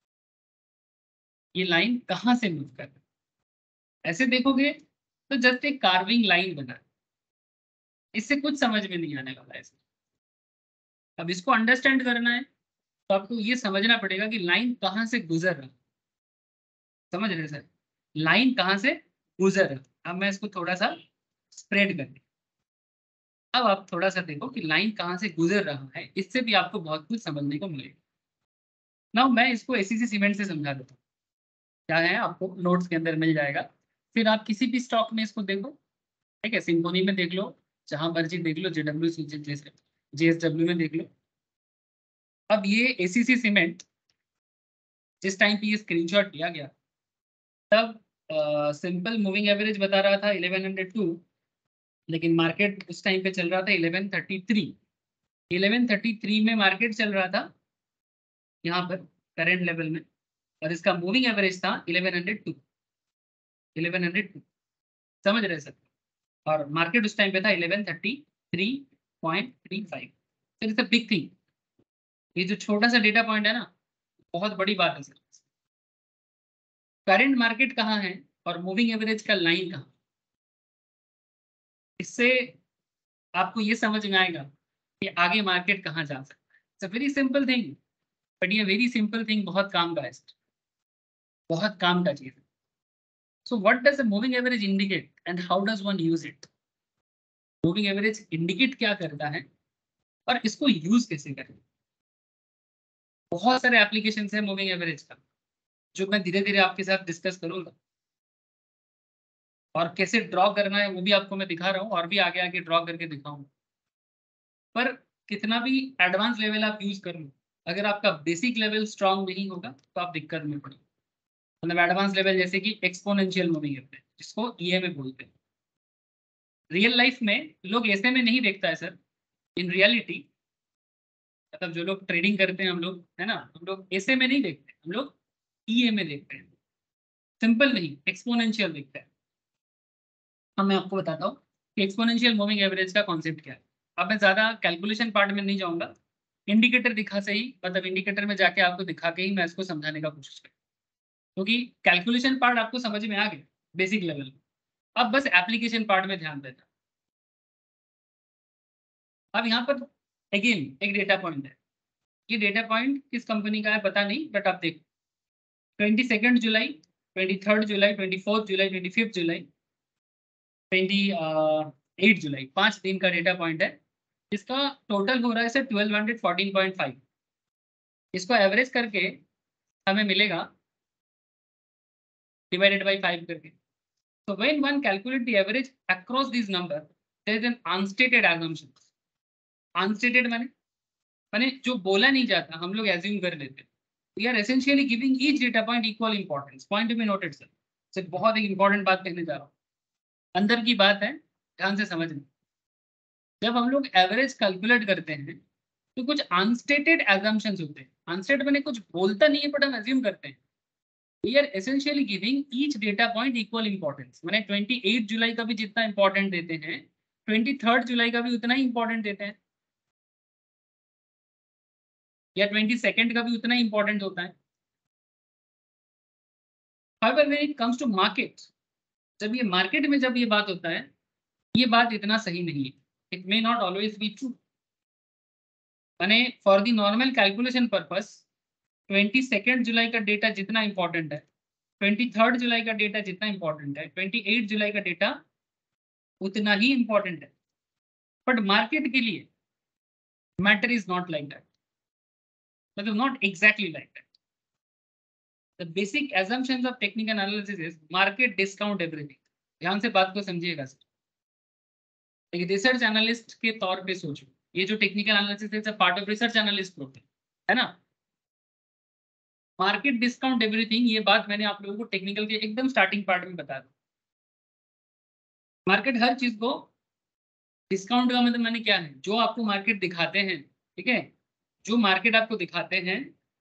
ये लाइन कहाँ से मूव कर रहा है, ऐसे देखोगे तो जस्ट एक कार्विंग लाइन बना है, इससे कुछ समझ में नहीं आने वाला है। अब इसको अंडरस्टैंड करना है तो आपको ये समझना पड़ेगा कि लाइन कहाँ से गुजर रहा है। समझ रहे सर, लाइन कहाँ से गुजर रहा है। अब मैं इसको थोड़ा सा स्प्रेड कर, अब आप थोड़ा सा देखो कि लाइन कहाँ से गुजर रहा है, इससे भी आपको बहुत कुछ समझने को मिलेगा। नाउ मैं इसको एसीसी सीमेंट से समझा देता हूँ, क्या है आपको नोट्स के अंदर मिल जाएगा। फिर आप किसी भी स्टॉक में इसको देखो, ठीक है, सिंफोनी में देख लो, जहां मर्जी देख लो, जेडब्ल्यू जेएसडब्ल्यू में देख लो। अब ये एसीसी सीमेंट जिस टाइम पे ये स्क्रीनशॉट लिया गया तब सिंपल मूविंग एवरेज बता रहा था इलेवन हंड्रेड टू, लेकिन मार्केट उस टाइम पे चल रहा था eleven thirty three. Eleven thirty three में मार्केट चल रहा था यहाँ पर करंट लेवल में, और इसका मूविंग एवरेज था eleven hundred two. Eleven hundred two समझ रहे सर, और मार्केट उस टाइम पे था eleven thirty three point three five. Sir it's a big thing, ये जो छोटा सा डेटा पॉइंट है ना, बहुत बड़ी बात है सर। करंट मार्केट कहाँ है और मूविंग एवरेज का लाइन कहाँ, इससे आपको ये समझ में आएगा कि आगे मार्केट कहाँ जा सकता है। It's a very simple thing, but ये वेरी सिंपल थिंग बहुत काम का है, बहुत काम का चीज है। So what does the moving average indicate and how does one use it. Moving average indicate क्या करता है और इसको यूज कैसे करें। बहुत सारे एप्लीकेशन है मूविंग एवरेज का, जो मैं धीरे धीरे आपके साथ डिस्कस करूंगा, और कैसे ड्रॉ करना है वो भी आपको मैं दिखा रहा हूँ, और भी आगे आगे ड्रॉ करके दिखाऊंगा। पर कितना भी एडवांस लेवल आप यूज कर लो, अगर आपका बेसिक लेवल स्ट्रांग नहीं होगा तो आप दिक्कत में पड़ेंगे। मतलब एडवांस लेवल जैसे कि एक्सपोनेंशियल मूविंग एवरेज, जिसको ईएमए बोलते हैं। रियल लाइफ में लोग ऐसे में नहीं देखता है सर, इन रियलिटी मतलब जो लोग ट्रेडिंग करते हैं हम लोग, है ना, हम लोग ऐसे में नहीं देखते, हम लोग ईएमए देखते हैं। सिंपल नहीं, एक्सपोनेंशियल देखते हैं। अब मैं आपको बताता हूँ कि एक्सपोनेंशियल मूविंग एवरेज का कॉन्सेप्ट क्या है। अब मैं ज्यादा कैलकुलेशन पार्ट में नहीं जाऊंगा, इंडिकेटर दिखा से ही, मतलब इंडिकेटर में जाके आपको दिखा के ही मैं इसको समझाने का कोशिश करूँ, क्योंकि कैलकुलेशन पार्ट आपको समझ में आ गया बेसिक लेवल में। अब बस एप्लीकेशन पार्ट में ध्यान देना। अब यहाँ पर अगेन एक डेटा पॉइंट है, ये डेटा पॉइंट किस कंपनी का है पता नहीं, बट आप देखो twenty second July, twenty third July, twenty fourth July, twenty fifth July, twenty eight July, पांच दिन का डेटा पॉइंट है। इसका टोटल हो रहा है sir twelve hundred fourteen point five. इसको एवरेज करके हमें मिलेगा डिवाइडेड बाई फाइव करके। So when one calculate the average across these number, there is an unstated assumption. Unstated माने माने जो बोला नहीं जाता हम लोग assume कर लेते हैं। We are essentially giving each data point equal importance. Point to be noted sir. सिर्फ बहुत एक important बात कहने जा रहा हूँ, अंदर की बात है, ध्यान से समझना। जब हम लोग एवरेज कैलकुलेट करते हैं तो कुछ अनस्टेटेड assumptions होते हैं। अनस्टेट माने कुछ बोलता नहीं है बट हम assume करते हैं। We are essentially giving each data point equal importance. मैंने अट्ठाईस जुलाई का भी जितना इंपॉर्टेंट देते हैं, तेईस जुलाई का भी उतना ही इंपॉर्टेंट देते हैं, या बाईस का भी उतना ही इंपॉर्टेंट होता है। However, when it comes to market, जब ये मार्केट में जब ये बात होता है, ये बात इतना सही नहीं है। It may not always be true. मैंने for the normal calculation purpose twenty second July का डेटा जितना इंपॉर्टेंट है, ट्वेंटी थर्ड जुलाई का डेटा जितना इंपॉर्टेंट है, ट्वेंटी एट जुलाई का डेटा उतना ही इंपॉर्टेंट है। बट मार्केट के लिए matter is not like that, मतलब not exactly like that. The basic assumptions of technical analysis is market discount everything. ध्यान से बात को समझिएगा सर, एक रिसर्च एनालिस्ट के तौर पे सोचो, ये जो technical analysis is a part of research analyst program, है ना। मार्केट डिस्काउंट एवरीथिंग, ये बात मैंने आप लोगों को टेक्निकल के एकदम स्टार्टिंग पार्ट में बता दी। मार्केट हर चीज को डिस्काउंट का मतलब मैंने क्या है, जो आपको मार्केट दिखाते हैं, ठीक है, जो मार्केट आपको दिखाते हैं,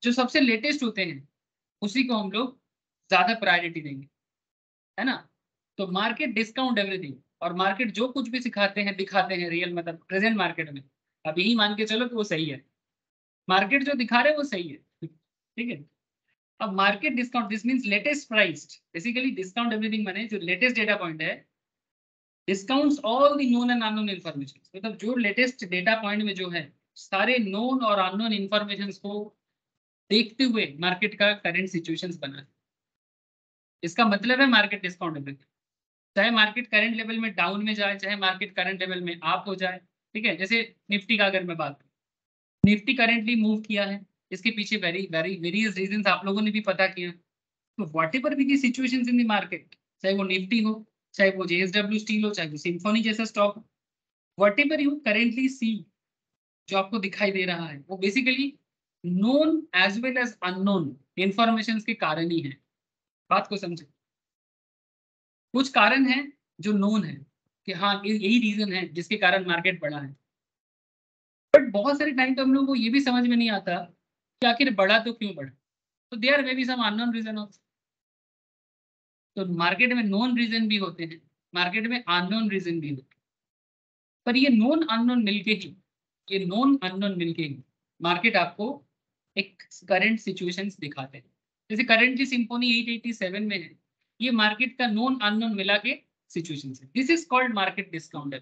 जो सबसे लेटेस्ट होते हैं उसी को हम लोग ज्यादा प्रायोरिटी देंगे, है ना। तो मार्केट डिस्काउंट एवरीथिंग, और मार्केट जो कुछ भी सिखाते हैं दिखाते हैं रियल मतलब प्रेजेंट मार्केट में, अब यही मान के चलो कि वो सही है, मार्केट जो दिखा रहे हैं वो सही है, ठीक है। अब market discount this means latest priced, basically discount everything माने जो लेटेस्ट डेटा पॉइंट है, discounts all the known and unknown information, मतलब जो लेटेस्ट डेटा पॉइंट में जो है सारे नोन और अननोन इन्फॉर्मेशन को देखते हुए मार्केट का करंट सिचुएशंस बना है। इसका मतलब है मार्केट डिस्काउंट एवरीथिंग, चाहे मार्केट करंट लेवल में डाउन में जाए, चाहे मार्केट करंट लेवल में अप हो जाए, ठीक है। जैसे निफ्टी का अगर मैं बात करूं, निफ्टी करेंटली मूव किया है, इसके पीछे वेरी वेरी वेरियस रीजंस आप लोगों ने भी पता किया। तो व्हाट एवर भी the situations in the market, चाहे वो निफ्टी हो, चाहे वो जेएसडब्ल्यू स्टील हो, चाहे वो सिम्फोनी जैसा स्टॉक हो, whatever you currently see जो आपको दिखाई दे रहा है वो basically known as well as unknown information के कारण ही है। बात को समझे, कुछ कारण है जो नोन है कि हाँ यही रीजन है जिसके कारण मार्केट बढ़ा है, बट बहुत सारे टाइम तो हम लोग को ये भी समझ में नहीं आता कि आखिर बढ़ा तो क्यों बढ़ा, तो there may be some unknown reason also. तो मार्केट में नोन रीजन भी होते हैं, मार्केट में अननोन रीजन भी होते हैं, पर ये नोन अननोन मिलके ही ये नोन अननोन मिलके ही मार्केट आपको एक करंट सिचुएशंस दिखाते हैं। जैसे currently Symphony eight eighty seven में है, ये मार्केट का नोन अननोन मिला के सिचुएशंस है। This is called market discount,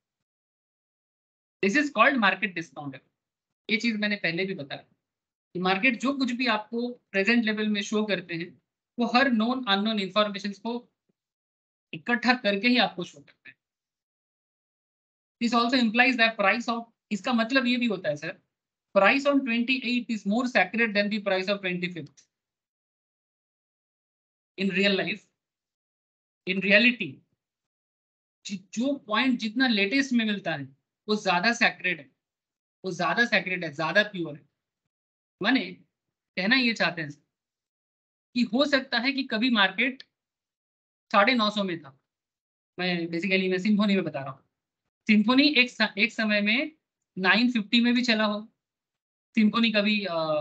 this is called market discount. ये चीज मैंने पहले भी बताया कि मार्केट जो कुछ भी आपको प्रेजेंट लेवल में शो करते हैं वो हर नोन अननोन इंफॉर्मेशन को इकट्ठा करके ही आपको शो करते हैं। This also implies that price of, इसका मतलब ये भी होता है सर, price on twenty eight is more sacred than the price of twenty fifth in real life. In reality जो पॉइंट जितना लेटेस्ट में मिलता है वो ज्यादा सैक्रेड है, वो ज्यादा सैक्रेड है, ज्यादा प्योर है। माने कहना ये चाहते हैं कि हो सकता है कि कभी मार्केट साढ़े नौ सौ में था, मैं बेसिकली मैं सिम्फोनी में बता रहा हूँ, सिम्फोनी एक स, एक समय में नाइन फिफ्टी में भी चला हो, सिम्फोनी कभी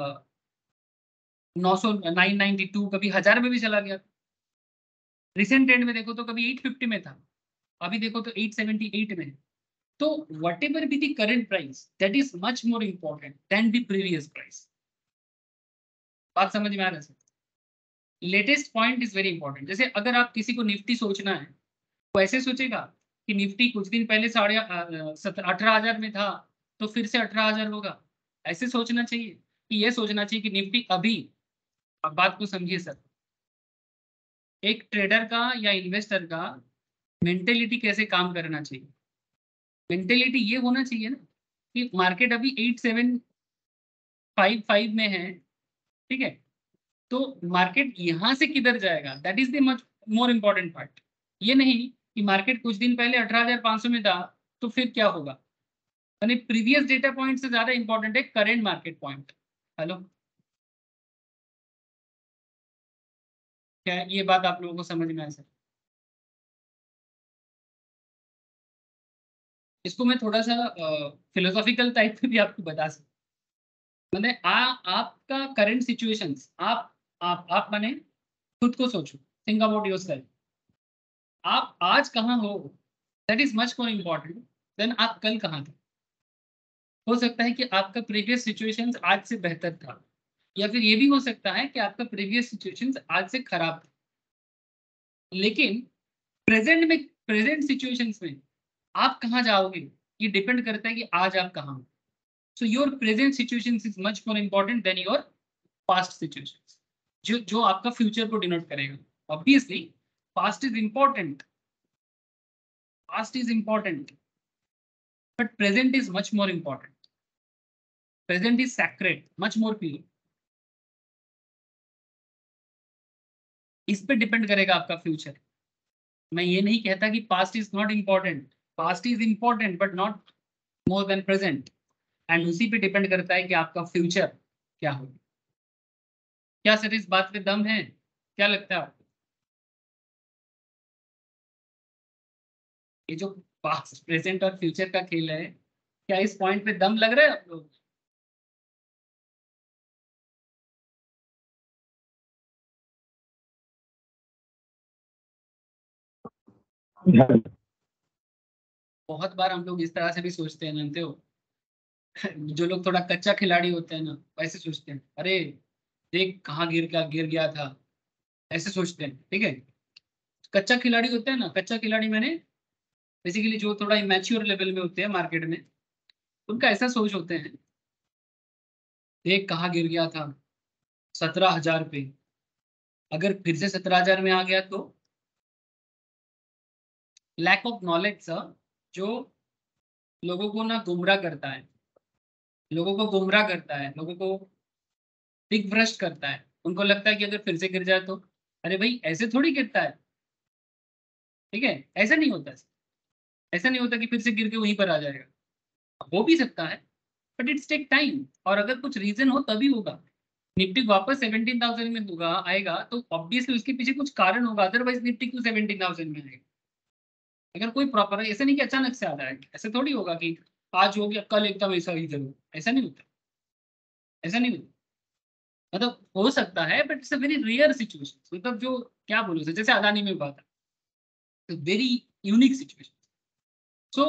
नौ सौ नाइन नाइनटी टू कभी हजार में भी चला गया। रिसेंट ट्रेंड में देखो तो कभी एट फिफ्टी में था, अभी देखो तो एट सेवेंटी एट में है। तो whatever be the current price that is much more important than the previous price. बात समझ में आ रहा है? Latest point is very important. जैसे अगर आप किसी को निफ्टी सोचना है वो ऐसे सोचेगा कि निफ्टी कुछ दिन पहले साढ़े अठारह हजार में था तो फिर से अठारह हजार होगा, ऐसे सोचना चाहिए कि ये सोचना चाहिए कि निफ्टी अभी, अब बात को समझिए सर, एक ट्रेडर का या इन्वेस्टर का मेंटेलिटी कैसे काम करना चाहिए। मेंटेलिटी ये होना चाहिए ना कि मार्केट अभी एट सेवन फाइव फाइव में है, ठीक है, तो मार्केट यहां से किधर जाएगा, that is the much more important part. ये नहीं कि मार्केट कुछ दिन पहले अठारह हजार पाँच सौ में था तो फिर क्या होगा, यानी प्रीवियस डेटा पॉइंट से ज्यादा इंपॉर्टेंट है करंट मार्केट पॉइंट। हेलो, क्या ये बात आप लोगों को समझ में आया सर? इसको मैं थोड़ा सा फिलोसॉफिकल टाइप में भी आपको बता सकता, मैंने आ आपका करंट सिचुएशंस, आप आप आप माने खुद को सोचो, थिंक अबाउट योरसेल्फ, आप आज कहाँ हो, that is much more important than आप कल कहाँ थे। हो सकता है कि आपका प्रीवियस सिचुएशंस आज से बेहतर था, या फिर ये भी हो सकता है कि आपका प्रीवियस सिचुएशंस आज से खराब था, लेकिन प्रेजेंट में, प्रेजेंट सिचुएशंस में आप कहाँ जाओगे ये डिपेंड करता है कि आज आप कहाँ हो। So your present situations is much more important than your past situations, जो जो आपका फ्यूचर को डिनोट करेगा। Obviously past is important, past is important, but present is much more important. Present is sacred, much more pure. इस पे depend करेगा आपका future. मैं ये नहीं कहता कि past is not important, past is important but not more than present, and उसी पे डिपेंड करता है कि आपका फ्यूचर क्या होगा। क्या सर इस बात पे दम है, क्या लगता है आपको? ये जो पास्ट प्रेजेंट और फ्यूचर का खेल है, क्या इस पॉइंट पे दम लग रहा है आप लोग? बहुत बार हम लोग इस तरह से भी सोचते हैं, जानते हो जो लोग थोड़ा कच्चा खिलाड़ी होते हैं ना, वैसे सोचते हैं, अरे देख कहाँ गिर गया गिर गया था, ऐसे सोचते हैं। ठीक है, कच्चा खिलाड़ी होता है ना, कच्चा खिलाड़ी मैंने बेसिकली जो थोड़ा इमेच्योर लेवल में होते हैं मार्केट में, उनका ऐसा सोच होते हैं, देख कहाँ गिर गया था, सत्रह हजार पे, अगर फिर से सत्रह हजार में आ गया तो। लैक ऑफ नॉलेज सर, जो लोगों को ना गुमराह करता है, लोगों को गुमराह करता है, लोगों को दिग्भ्रष्ट करता है। उनको लगता है कि अगर फिर से गिर जाए तो, अरे भाई ऐसे थोड़ी गिरता है। ठीक है, ऐसा नहीं होता, ऐसा नहीं होता कि फिर से गिर के वहीं पर आ जाएगा। हो भी सकता है बट इट्स टेक टाइम, और अगर कुछ रीजन हो तभी होगा। निफ्टी वापस सेवनटीन थाउजेंड में होगा आएगा तो ऑब्वियसली उसके पीछे कुछ कारण होगा, अदरवाइज निफ्टी क्यों सेवनटीन थाउजेंड में आएगा। अगर कोई प्रॉपर, ऐसा नहीं कि अचानक से आ जाएगा, ऐसे थोड़ी होगा कि आज हो गया कल एकदम ऐसा ही जरूर, ऐसा नहीं होता, ऐसा नहीं होता। मतलब हो सकता है but it's a very rare situation. मतलब जो क्या बोलो, जैसे अदानी में बात है, वेरी यूनिक सिचुएशन। सो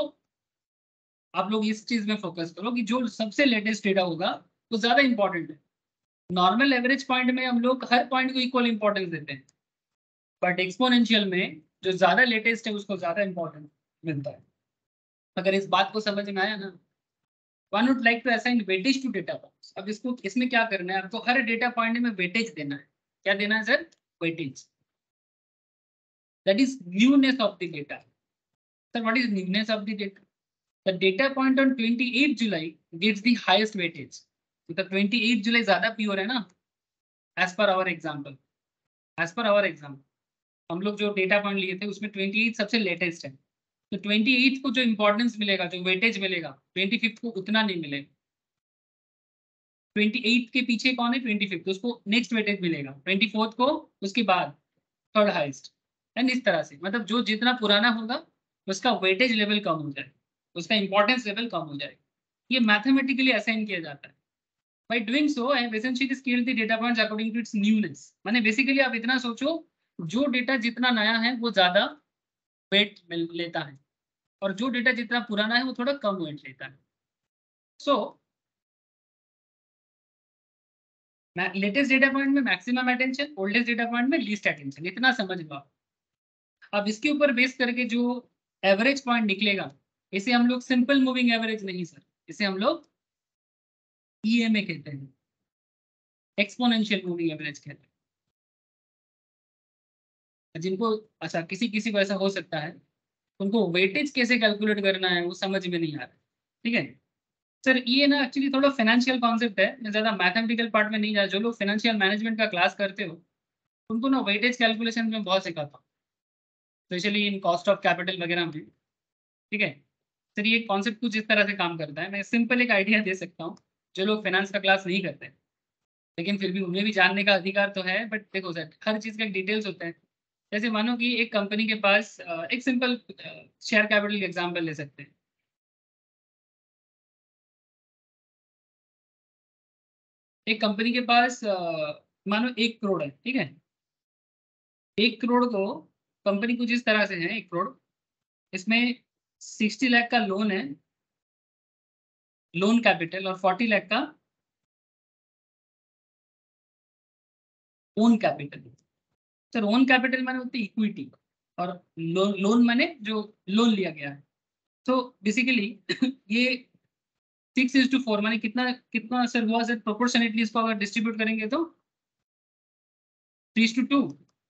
आप लोग इस चीज में फोकस करो कि जो सबसे लेटेस्ट डेटा होगा वो ज्यादा इंपॉर्टेंट है। नॉर्मल एवरेज पॉइंट में हम लोग हर पॉइंट को इक्वल इंपॉर्टेंस देते हैं, बट एक्सपोनेंशियल में जो ज्यादा लेटेस्ट है उसको ज्यादा इंपॉर्टेंस मिलता है। अगर इस बात को समझ में आया ना, one would like to assign weightage to data points. अब इसको इसमें क्या करना है, आपको हर डेटा पॉइंट में वेटेज देना है। क्या देना है sir? Weightage. That is newness of the data. Sir what is newness of the data? The data point on twenty-eighth July gets the highest weightage. तो twenty-eighth July ज्यादा प्योर है ना, as per our example, as per our example हम लोग जो data point लिए थे उसमें twenty-eighth सबसे लेटेस्ट है। तो twenty-eighth को जो इंपॉर्टेंस मिलेगा, जो वेटेज मिलेगा, twenty-fifth को उतना नहीं मिलेगा। twenty-eighth के पीछे कौन है? twenty-fifth, उसको नेक्स्ट वेटेज मिलेगा। twenty-fourth को उसके बाद थर्ड हाईएस्ट, एंड इस तरह से। मतलब जो जितना पुराना होगा उसका वेटेज लेवल कम हो जाएगा, उसका इंपॉर्टेंस लेवल कम हो जाएगा। ये मैथमेटिकली असाइन किया जाता है। By doing so I have essentially scaled the data points according to its newness. माने बेसिकली आप इतना सोचो, जो डेटा जितना नया है वो ज्यादा वेट लेता है, और जो डेटा जितना पुराना है वो थोड़ा कम वेट लेता है। सो लेटेस्ट डेटा पॉइंट में maximum attention, oldest data point में लीस्ट अटेंशन, इतना समझ लो आप। अब इसके ऊपर बेस करके जो एवरेज पॉइंट निकलेगा, इसे हम लोग सिंपल मूविंग एवरेज नहीं सर, इसे हम लोग ई एम ए कहते हैं, एक्सपोनेंशियल मूविंग एवरेज कहते हैं। जिनको अच्छा किसी किसी को ऐसा हो सकता है, उनको वेटेज कैसे कैलकुलेट करना है वो समझ में नहीं आ रहा। ठीक है सर, ये ना एक्चुअली थोड़ा फाइनेंशियल कॉन्सेप्ट है, मैं ज़्यादा मैथमेटिकल पार्ट में नहीं जा। जो लोग फाइनेंशियल मैनेजमेंट का क्लास करते हो उनको ना वेटेज कैलकुलेशन में बहुत सिखाता हूँ, specially in cost of capital वगैरह में। ठीक है सर, ये कॉन्सेप्ट कुछ इस तरह से काम करता है। मैं सिंपल एक आइडिया दे सकता हूँ, जो लोग फाइनेंस का क्लास नहीं करते लेकिन फिर भी उन्हें भी जानने का अधिकार तो है। बट देखो सर, हर चीज़ का एक डिटेल्स होता है। जैसे मानो कि एक कंपनी के पास अ, एक सिंपल शेयर कैपिटल एग्जांपल ले सकते हैं। एक कंपनी के पास अ, मानो एक करोड़ है। ठीक है, एक करोड़ को कंपनी कुछ इस तरह से है, एक करोड़, इसमें सिक्सटी लाख का लोन है, लोन कैपिटल, और फोर्टी लाख का own capital. Sir own capital माने होती है इक्विटी, और लोन लोन माने जो लोन लिया गया है। तो बेसिकली ये सिक्स इज टू फोर माने कितना कितना सर हुआ सर? प्रोपोर्शनेटली इसको अगर डिस्ट्रीब्यूट करेंगे तो थ्री टू टू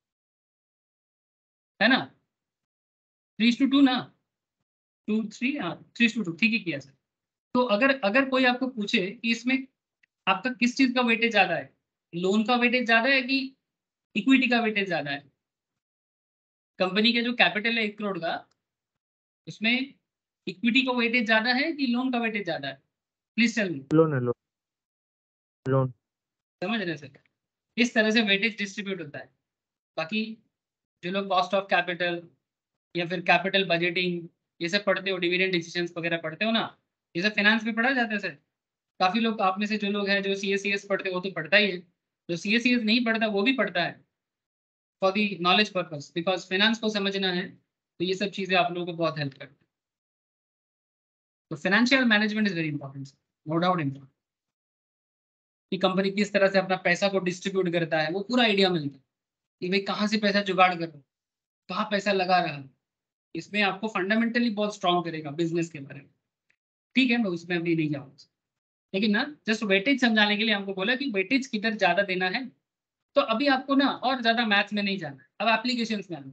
है ना, थ्री टू टू ना, टू थ्री, हाँ थ्री टू टू, ठीक ही किया सर। तो अगर अगर कोई आपको पूछे कि इसमें आपका किस चीज का वेटेज ज्यादा है, लोन का वेटेज ज्यादा है कि इक्विटी का वेटेज ज्यादा है? कंपनी के जो कैपिटल है एक करोड़ का, उसमें इक्विटी का वेटेज ज्यादा है कि लोन का वेटेज ज्यादा है? Please tell me. लोन है, लोन लोन समझ रहे सर? इस तरह से वेटेज डिस्ट्रीब्यूट होता है। बाकी जो लोग कॉस्ट ऑफ कैपिटल या फिर कैपिटल बजटिंग ये सब पढ़ते हो, डिविडेंड डिसीजंस वगैरह पढ़ते हो ना, ये सब फाइनेंस में पढ़ा जाता है सर। काफी लोग आप में से जो लोग हैं जो सी एस सी एस पढ़ते हो वो तो पढ़ता ही है, जो सी एस सी एस नहीं पढ़ता वो भी पढ़ता है for the knowledge purpose, because finance को समझना है तो ये सब चीजें आप लोगों को बहुत हेल्प करती है। तो financial management is very important, no doubt important. कि कंपनी किस तरह से अपना पैसा को डिस्ट्रीब्यूट करता है वो पूरा आइडिया मिलता है कि भाई कहाँ से पैसा जुगाड़ कर रहा है, कहाँ पैसा लगा रहा है। इसमें आपको फंडामेंटली बहुत स्ट्रॉन्ग करेगा बिजनेस के बारे में। ठीक है, मैं उसमें अभी नहीं जाऊँगा, लेकिन ना जस्ट वेटेज समझाने के लिए हमको बोला कि वेटेज किधर ज्यादा देना है। तो अभी आपको ना और ज्यादा मैथ्स में नहीं जाना है, अब एप्लीकेशंस में आना।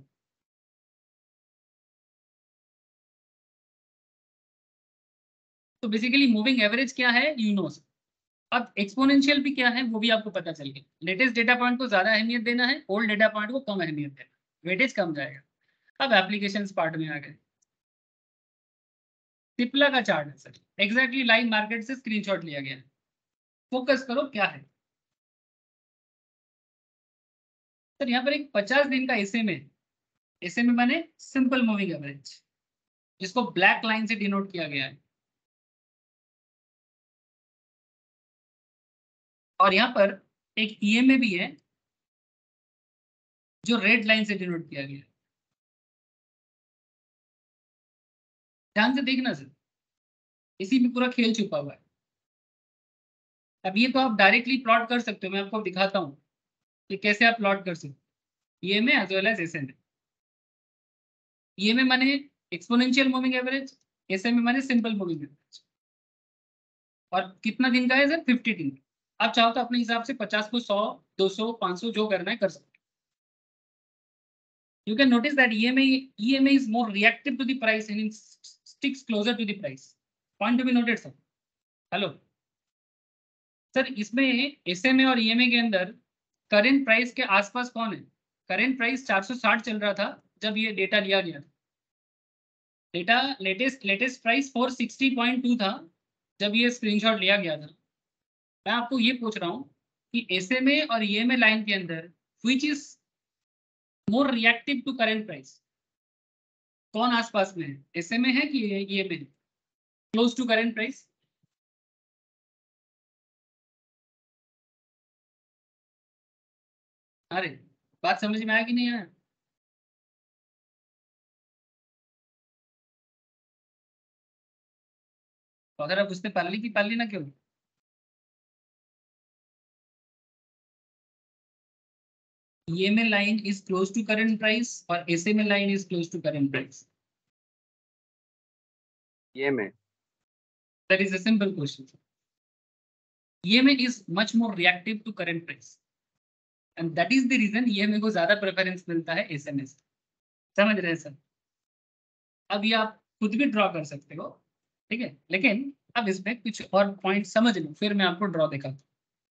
तो बेसिकली मूविंग एवरेज क्या है यू नो। अब एक्सपोनेंशियल भी क्या है वो भी आपको पता चल गया। लेटेस्ट डेटा पॉइंट को ज्यादा अहमियत देना है, ओल्ड डेटा पॉइंट को कम अहमियत देना, वेटेज कम जाएगा। अब एप्लीकेशंस पार्ट में आ गए। सिप्ला का चार्ट है सर, एग्जैक्टली लाइव मार्केट से स्क्रीनशॉट लिया गया है। फोकस करो क्या है सर। यहाँ पर एक पचास दिन का एसएमए, एसएमए माने सिंपल मूविंग एवरेज, जिसको ब्लैक लाइन से डिनोट किया गया है। और यहाँ पर एक ईएमए भी है जो रेड लाइन से डिनोट किया गया है। ध्यान से देखना सर, इसी में पूरा खेल छुपा हुआ है। अब ये तो आप डायरेक्टली प्लॉट कर सकते हो, मैं आपको दिखाता हूँ कि कैसे आप प्लॉट कर सकते हो। EMA as well as SMA. EMA माने एक्सपोनेंशियल मूविंग एवरेज, एसएमए माने सिंपल मूविंग एवरेज। और कितना दिन का है सर? फिफ्टी दिन। आप चाहो तो अपने हिसाब से पचास को सौ, दो सौ, पाँच सौ जो करना है कर सकते हो। You can notice that E M A E M A is more reactive to the price and it sticks closer to the price. Point to be noted sir. Hello sir, इसमें S M A और E M A के अंदर current price के आसपास कौन है? Current price चार सौ साठ चल रहा था जब ये डेटा लिया गया था। डेटा लेटेस्ट लेटेस्ट प्राइस चार सौ साठ पॉइंट टू था जब ये स्क्रीनशॉट लिया गया था। मैं आपको ये पूछ रहा हूँ कि S M A और E M A लाइन के अंदर which is more reactive to current price, कौन आसपास में है? एसएमए है कि ये में क्लोज टू करंट प्राइस? अरे बात समझ में आया कि नहीं आया? तो अगर आप उसने पाली की पाली ना क्यों? E M A line is close to current price or S M A line is close to current price? E M A. That is a simple question. E M A is much more reactive to current price, and that is the reason E M A को ज्यादा preference मिलता है S M A से। समझ रहे हैं sir? अब ये आप खुद भी ड्रॉ कर सकते हो, ठीक है, लेकिन अब इसमें कुछ और पॉइंट समझ लो फिर मैं आपको ड्रॉ दिखाता हूँ।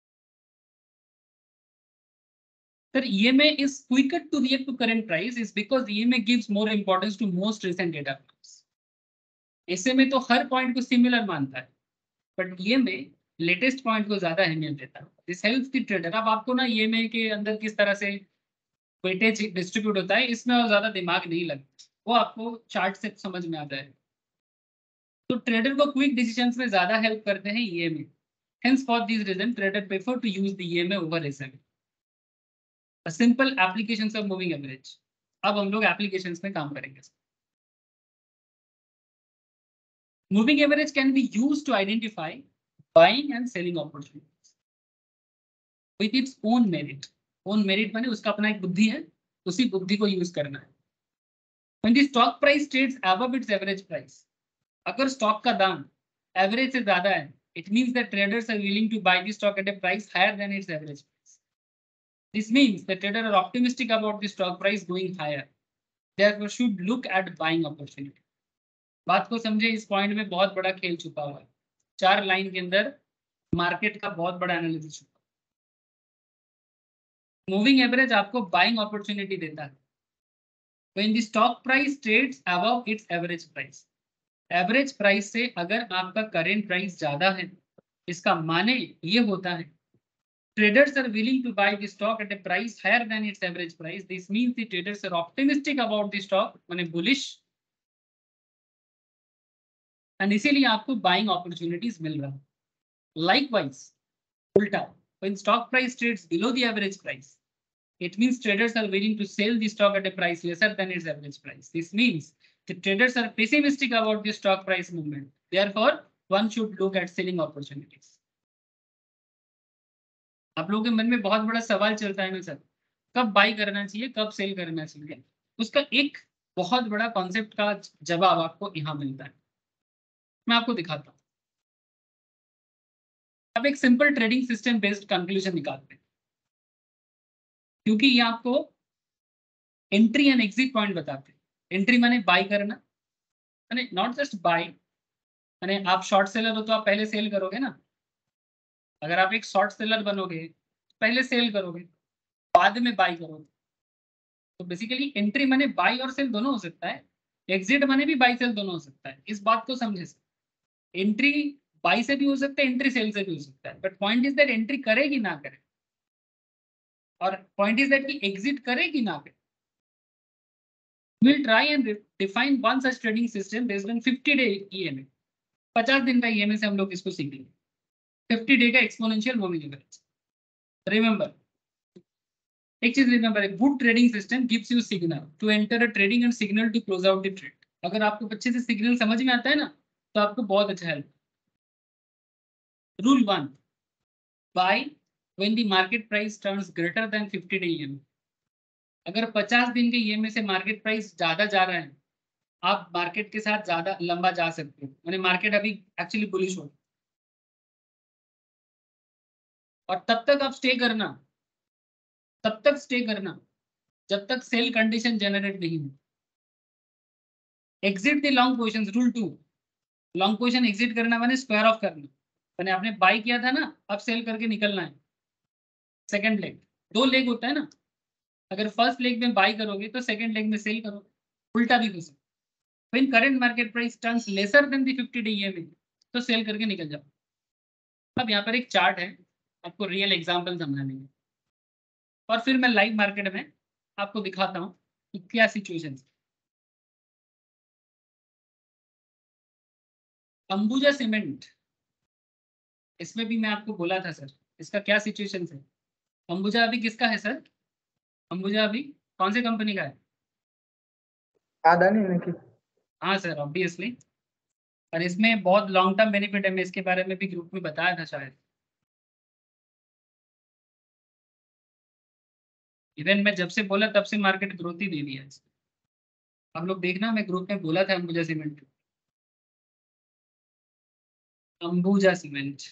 Sir, E M A is quicker to react to current price is because E M A gives more importance to most recent data points. S M A तो हर पॉइंट को सिमिलर मानता है, but E M A latest point को ज्यादा अहमियत देता है। This helps the trader. अब आपको ना E M A के अंदर किस तरह से वेटेज डिस्ट्रीब्यूट होता है इसमें और ज्यादा दिमाग नहीं लगता, वो आपको चार्ट से समझ में आता है। तो ट्रेडर को क्विक डिसीजंस में ज्यादा हेल्प करते हैं E M A। Hence for this reason trader prefer to use the E M A over S M A. Simple applications of moving average. अब हम लोग एप्लीकेशंस में काम करेंगे। Moving average can be used to identify buying and selling opportunities with its own merit. Own merit माने उसका अपना एक बुद्धि है, उसी बुद्धि को यूज करना है। When the stock price trades above its average price, अगर स्टॉक का दाम एवरेज से ज्यादा है, it means that traders are willing to buy the stock at a price higher than its average price. This means the traders are optimistic about the stock price going higher. Therefore, should look at buying opportunity. बात को समझे, इस point में बहुत बड़ा खेल छुपा हुआ है। चार लाइन के अंदर मार्केट का बहुत बड़ा एनालिसिस छुपा है। मूविंग एवरेज आपको बाइंग अपॉर्चुनिटी देता है। When the stock price trades above its average price, average price से अगर आपका करेंट प्राइस ज्यादा है, इसका माने ये होता है traders are willing to buy the stock at a price higher than its average price. This means the traders are optimistic about the stock, माने bullish, and इसीलिए आपको buying opportunities मिल रहा है। Likewise, उल्टा, when stock price trades below the average price, It means traders are willing to sell the stock at a price lesser than its average price. This means the traders are pessimistic about the stock price movement. Therefore, one should look at selling opportunities. आप लोगों के मन में बहुत बड़ा सवाल चलता है ना सर, कब बाई करना चाहिए, कब सेल करना चाहिए, उसका एक बहुत बड़ा कॉन्सेप्ट का जवाब आपको यहाँ मिलता है। मैं आपको दिखाता हूँ। अब एक simple trading system based conclusion निकालते हैं, क्योंकि ये आपको एंट्री एंड एग्जिट पॉइंट बताते हैं। एंट्री माने बाई करना, माने नॉट जस्ट बाई, माने आप शॉर्ट सेलर हो तो आप पहले सेल करोगे ना। अगर आप एक शॉर्ट सेलर बनोगे पहले सेल करोगे, बाद में बाई करोगे। तो बेसिकली एंट्री माने बाई और सेल दोनों हो सकता है, एग्जिट माने भी बाई सेल दोनों हो सकता है। इस बात को समझे, एंट्री बाई से भी हो सकता है, एंट्री सेल से भी हो सकता है, but point is that entry करेगी ना करे, और पॉइंट इज दैट कि एग्जिट करेगी ना करे। We'll try and define one such trading system based on fifty day E M A. पचास दिन का E M A से हम लोग इसको सीखेंगे। fifty day का exponential moving average. Remember, एक चीज remember, a good trading system gives you signal to enter a trading and signal to close out the trade. अगर आपको अच्छे से सिग्नल समझ में आता है ना, तो आपको बहुत अच्छा help. Rule one: buy when the market price turns greater than fifty day E M A. अगर पचास दिन के E M A से मार्केट प्राइस ज्यादा जा रहा है, आप मार्केट के साथ ज्यादा लंबा जा सकते हो, माने मार्केट अभी एक्चुअली बुलिश हो, और तब तक आप स्टे करना, तब तक स्टे करना जब तक सेल कंडीशन जनरेट नहीं हो। Exit the long positions. Rule two: long position exit करना माने स्क्वायर ऑफ करना, माने आपने बाई किया था ना, अब सेल करके निकलना है। सेकंड लेग, दो लेग होता है ना, अगर फर्स्ट लेग में बाई करोगे तो सेकंड लेग में सेल करोगे, उल्टा भी हो सकता है। When current market price turns lesser than the fifty day E M A, तो सेल करके निकल जाओ। अब यहाँ पर एक चार्ट है, आपको रियल एग्जांपल समझाने में, और फिर मैं लाइव मार्केट में आपको दिखाता हूँ कि क्या सिचुएशन है। अंबुजा सीमेंट, इसमें भी मैं आपको बोला था सर, इसका क्या सिचुएशन है। अंबुजा अभी किसका है सर? अंबुजा अभी कौन सी कंपनी का है? अदानी ने की। हाँ सर, ऑब्वियसली, और इसमें बहुत लॉन्ग टर्म बेनिफिट है। मैं इसके बारे में भी ग्रुप में बताया था शायद। इवन मैं जब से बोला तब से मार्केट ग्रोथ ही दे दिया है। आप लोग देखना, मैं ग्रुप में बोला था अंबुजा सीमेंट, अंबुजा सीमेंट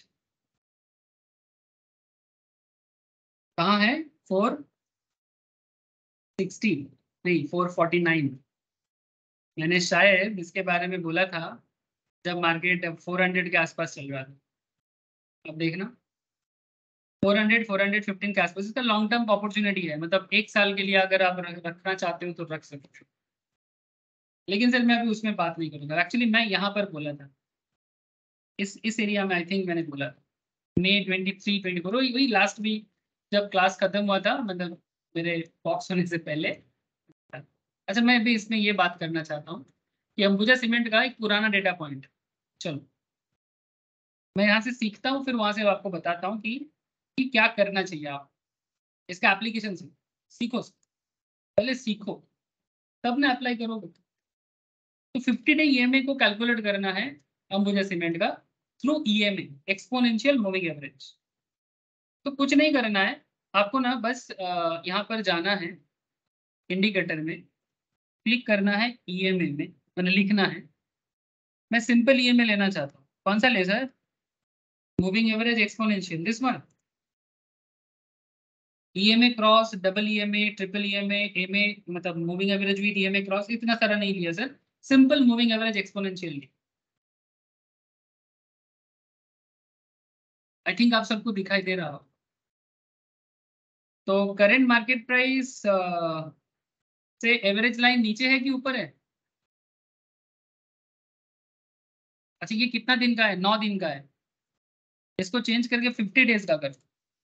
कहाँ है? फोर सिक्सटी नहीं, फोर फोर्टी नाइन। मैंने शायद इसके बारे में बोला था जब मार्केट फोर हंड्रेड के आसपास चल रहा था। अब देखना, four hundred four hundred fifteen के आसपास। इसका लॉन्ग टर्म अपॉर्चुनिटी है, मतलब एक साल के लिए अगर आप रखना चाहते हो तो रख सकते हो। लेकिन सर मैं अभी उसमें बात नहीं करूंगा। एक्चुअली मैं यहाँ पर बोला था, इस इस एरिया में आई थिंक मैंने बोला था May twenty three twenty four, वही लास्ट वीक जब क्लास खत्म हुआ था, मतलब मेरे बॉक्स होने से पहले। अच्छा, मैं भी इसमें ये बात करना चाहता हूँ कि अंबुजा सीमेंट का एक पुराना डेटा पॉइंट, चलो मैं यहाँ से सीखता हूँ, फिर वहां से आपको बताता हूँ कि, कि क्या करना चाहिए। आप इसका एप्लीकेशन से सीखो, पहले सीखो तब ना अप्लाई करोगे। तो fifty day E M A को कैलकुलेट करना है अंबुजा सीमेंट का through E M A, exponential moving average. तो कुछ नहीं करना है आपको ना, बस यहाँ पर जाना है, इंडिकेटर में क्लिक करना है, E M A में मैंने लिखना है। मैं सिंपल E M A लेना चाहता हूँ। कौन सा ले sir? Moving average exponential, this one. E M A cross, double E M A, triple E M A, M A मतलब moving average with E M A cross, इतना सारा नहीं लिया sir, simple moving average exponential लिया। I think आप सबको दिखाई दे रहा हो। तो करंट मार्केट प्राइस से एवरेज लाइन नीचे है कि ऊपर है? अच्छा, ये कितना दिन का है? नौ दिन का है। इसको चेंज करके फिफ्टी डेज का कर।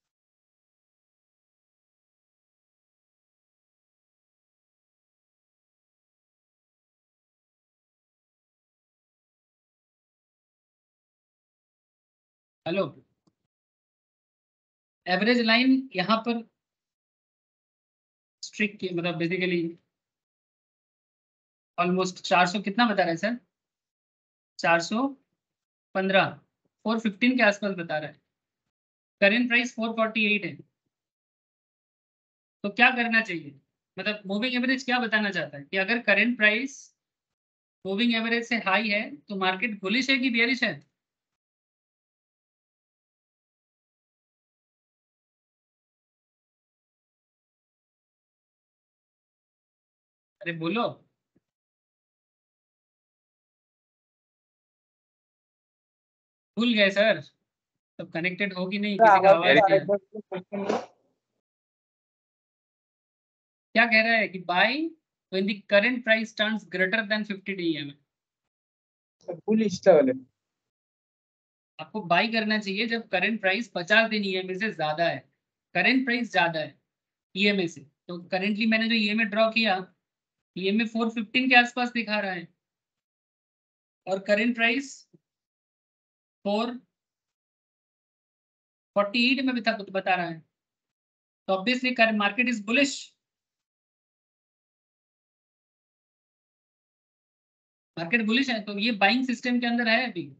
हेलो, एवरेज लाइन यहाँ पर स्ट्रिक की मतलब बेसिकली ऑलमोस्ट चार सौ कितना बता रहा है सर, चार सौ पंद्रह, फोर फिफ्टीन के आसपास बता रहा है, current price four forty eight है। तो क्या करना चाहिए, मतलब मूविंग एवरेज क्या बताना चाहता है कि अगर करंट प्राइस मूविंग एवरेज से हाई है तो मार्केट बुलिश है कि बेयरिश है? अरे बोलो, भूल गए सर, सब कनेक्टेड हो कि नहीं, किसी का आवाज आवाज नहीं आवाज है। क्या कह रहा है कि buy when the current price turns greater than fifty DM, bullish level है। आपको बाई करना चाहिए जब करंट प्राइस पचास दिन ईएमए से ज्यादा है, करंट प्राइस ज्यादा है ईएमए से। तो करेंटली मैंने जो ईएमए ड्रॉ किया, ईएमए फोर फिफ्टीन के आसपास दिखा रहा है और current price four forty eight में भी था बता रहा है, तो obviously current market is bullish, market bullish है, तो ये बाइंग सिस्टम के अंदर है अभी।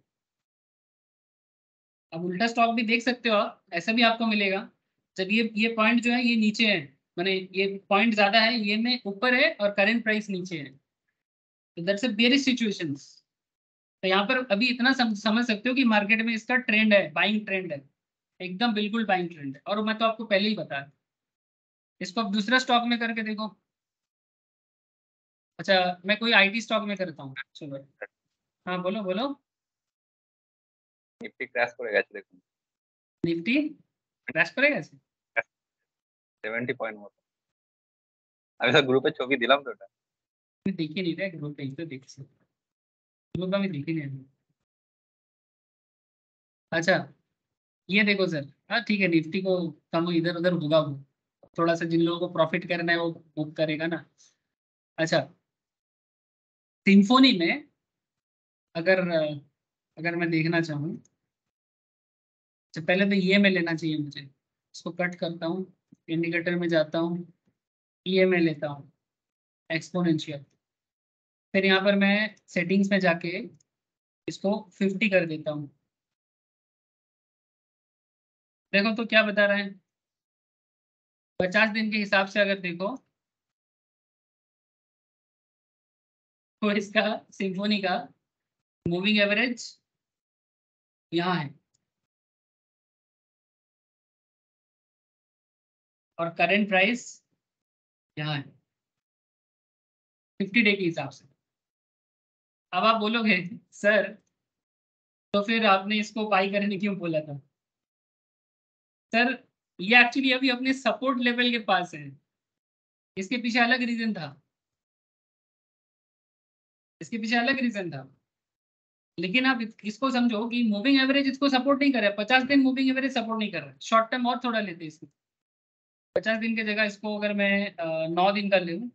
अब उल्टा स्टॉक भी देख सकते हो आप, ऐसा भी आपको मिलेगा जब ये ये पॉइंट जो है ये नीचे है, माने ये पॉइंट ज्यादा है, ये में ऊपर है और करंट प्राइस नीचे है, तो दैट्स अ बेयरिश सिचुएशंस। तो यहाँ पर अभी इतना सम, समझ सकते हो कि मार्केट में इसका ट्रेंड है, बाइंग ट्रेंड है, एकदम बिल्कुल बाइंग ट्रेंड है, और मैं तो आपको पहले ही बताया। इसको आप दूसरा स्टॉक में करके देखो। अच्छा मैं कोई आईटी स्टॉक में करता हूँ, चलो हाँ बोलो बोलो। নিফটি ক্র্যাশ করে গেছে দেখুন, নিফটি ক্র্যাশ করে গেছে সেভেন্টি পয়েন্ট মতো। আমি তো গ্রুপে ছবি দিলাম তো ওটা। আমি দেখি নি রে গ্রুপে, এই তো দেখছি ग्रुप আমি देखी नहीं अभी। अच्छा ये देखो सर, हाँ ठीक है, निफ्टी को कम इधर उधर होगा वो, थोड़ा सा जिन लोगों को प्रॉफिट करना है वो बुक करेगा ना। अच्छा सिम्फोनी में अगर अगर मैं देखना चाहूँ, तो पहले तो ये में लेना चाहिए मुझे, इसको कट करता हूँ, इंडिकेटर में जाता हूँ, ये में लेता हूँ एक्सपोनेंशियल, फिर यहाँ पर मैं सेटिंग्स में जाके इसको फिफ्टी कर देता हूँ। देखो तो क्या बता रहा है, पचास दिन के हिसाब से अगर देखो तो इसका सिम्फोनी का मूविंग एवरेज यहाँ है और करंट प्राइस यहाँ है फिफ्टी डे के हिसाब से। अब आप बोलोगे सर तो फिर आपने इसको बाई करने क्यों बोला था? सर ये एक्चुअली अभी अपने सपोर्ट लेवल के पास है, इसके पीछे अलग रीजन था, इसके पीछे अलग रीजन था, लेकिन आप इसको समझो कि मूविंग एवरेज इसको सपोर्ट नहीं कर रहा है, पचास दिन मूविंग एवरेज सपोर्ट नहीं कर रहा है। शॉर्ट टर्म और थोड़ा लेते इसको, पचास दिन की जगह इसको अगर मैं नौ दिन का लूँ,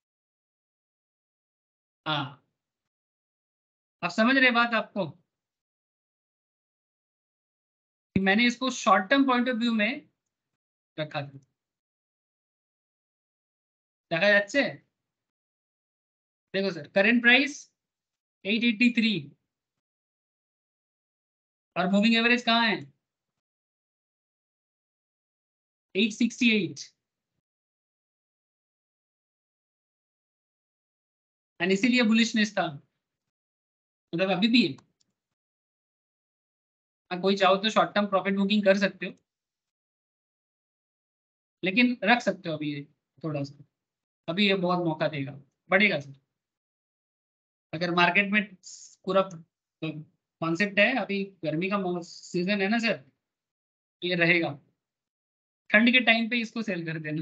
हाँ आप समझ रहे बात आपको कि मैंने इसको short term point of view में रखा था, দেখা যাচ্ছে? देखो sir current price at eighty three और मूविंग एवरेज कहाँ है एट सिक्सटी एट, एंड इसीलिए बुलिशनेस था, मतलब अभी भी है। हाँ, कोई चाहो तो शॉर्ट टर्म प्रॉफिट बुकिंग कर सकते हो, लेकिन रख सकते हो अभी ये थोड़ा सा, अभी ये बहुत मौका देगा, बढ़ेगा सर। अगर मार्केट में पूरा कॉन्सेप्ट है, अभी गर्मी का सीजन है ना सर, ये रहेगा, ठंड के टाइम पे इसको सेल कर देना,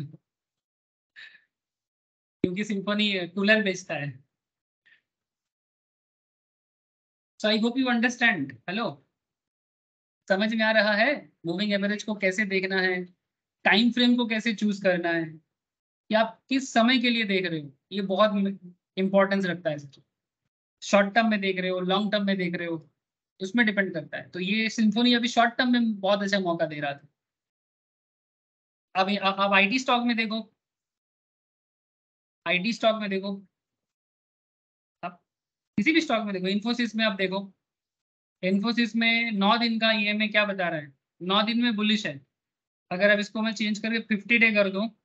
क्योंकि सिम्फनी कूलर बेचता है। So I hope you understand. Hello, समझ में आ रहा है मूविंग एवरेज को कैसे देखना है, टाइम फ्रेम को कैसे चूज करना है, कि आप किस समय के लिए देख रहे हो, ये बहुत इंपॉर्टेंस रखता है। शॉर्ट टर्म में देख रहे हो, लॉन्ग टर्म में देख रहे हो, उसमें डिपेंड करता है। तो ये सिम्फोनी अभी शॉर्ट टर्म में बहुत अच्छा मौका दे रहा था। अब अब आईटी स्टॉक में देखो, आईटी स्टॉक में देखो, आप किसी भी स्टॉक में देखो, इन्फोसिस में आप देखो, इन्फोसिस में नौ दिन का ईएमए क्या बता रहा है, नौ दिन में बुलिश है। अगर अब इसको मैं चेंज करके फिफ्टी डे कर दूं,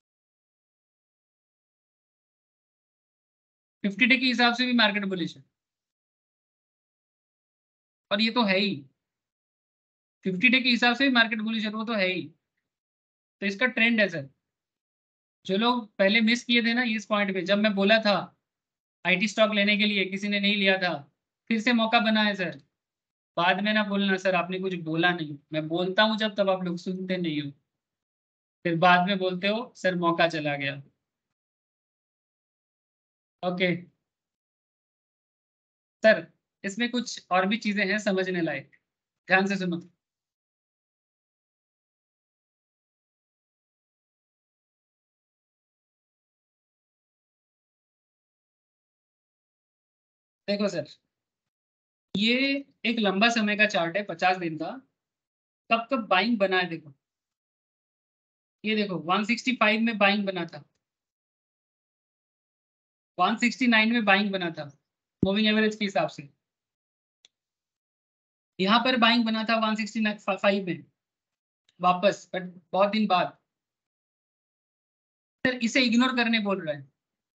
फिफ्टी डे के हिसाब से भी मार्केट बुलिश है, और ये तो है ही, फिफ्टी डे के हिसाब से भी मार्केट बुलिश है, वो तो है ही। तो इसका ट्रेंड है सर। जो लोग पहले मिस किए थे ना इस पॉइंट पे, जब मैं बोला था आईटी स्टॉक लेने के लिए, किसी ने नहीं लिया था, फिर से मौका बना है सर। बाद में ना बोलना सर आपने कुछ बोला नहीं, मैं बोलता हूँ जब तब आप लोग सुनते नहीं हो, फिर बाद में बोलते हो सर मौका चला गया। ओके सर, इसमें कुछ और भी चीजें हैं समझने लायक, ध्यान से सुनो। देखो सर, ये एक लंबा समय का चार्ट है, पचास दिन का, कब कब बाइंग बना है देखो। ये देखो वन सिक्सटी फाइव में बाइंग बना था, वन सिक्सटी नाइन में बाइंग बना था मूविंग एवरेज के हिसाब से। यहाँ पर बाइंग बना था वन सिक्सटी फाइव में वापस, बट बहुत दिन बाद। सर इसे इग्नोर करने बोल रहा है,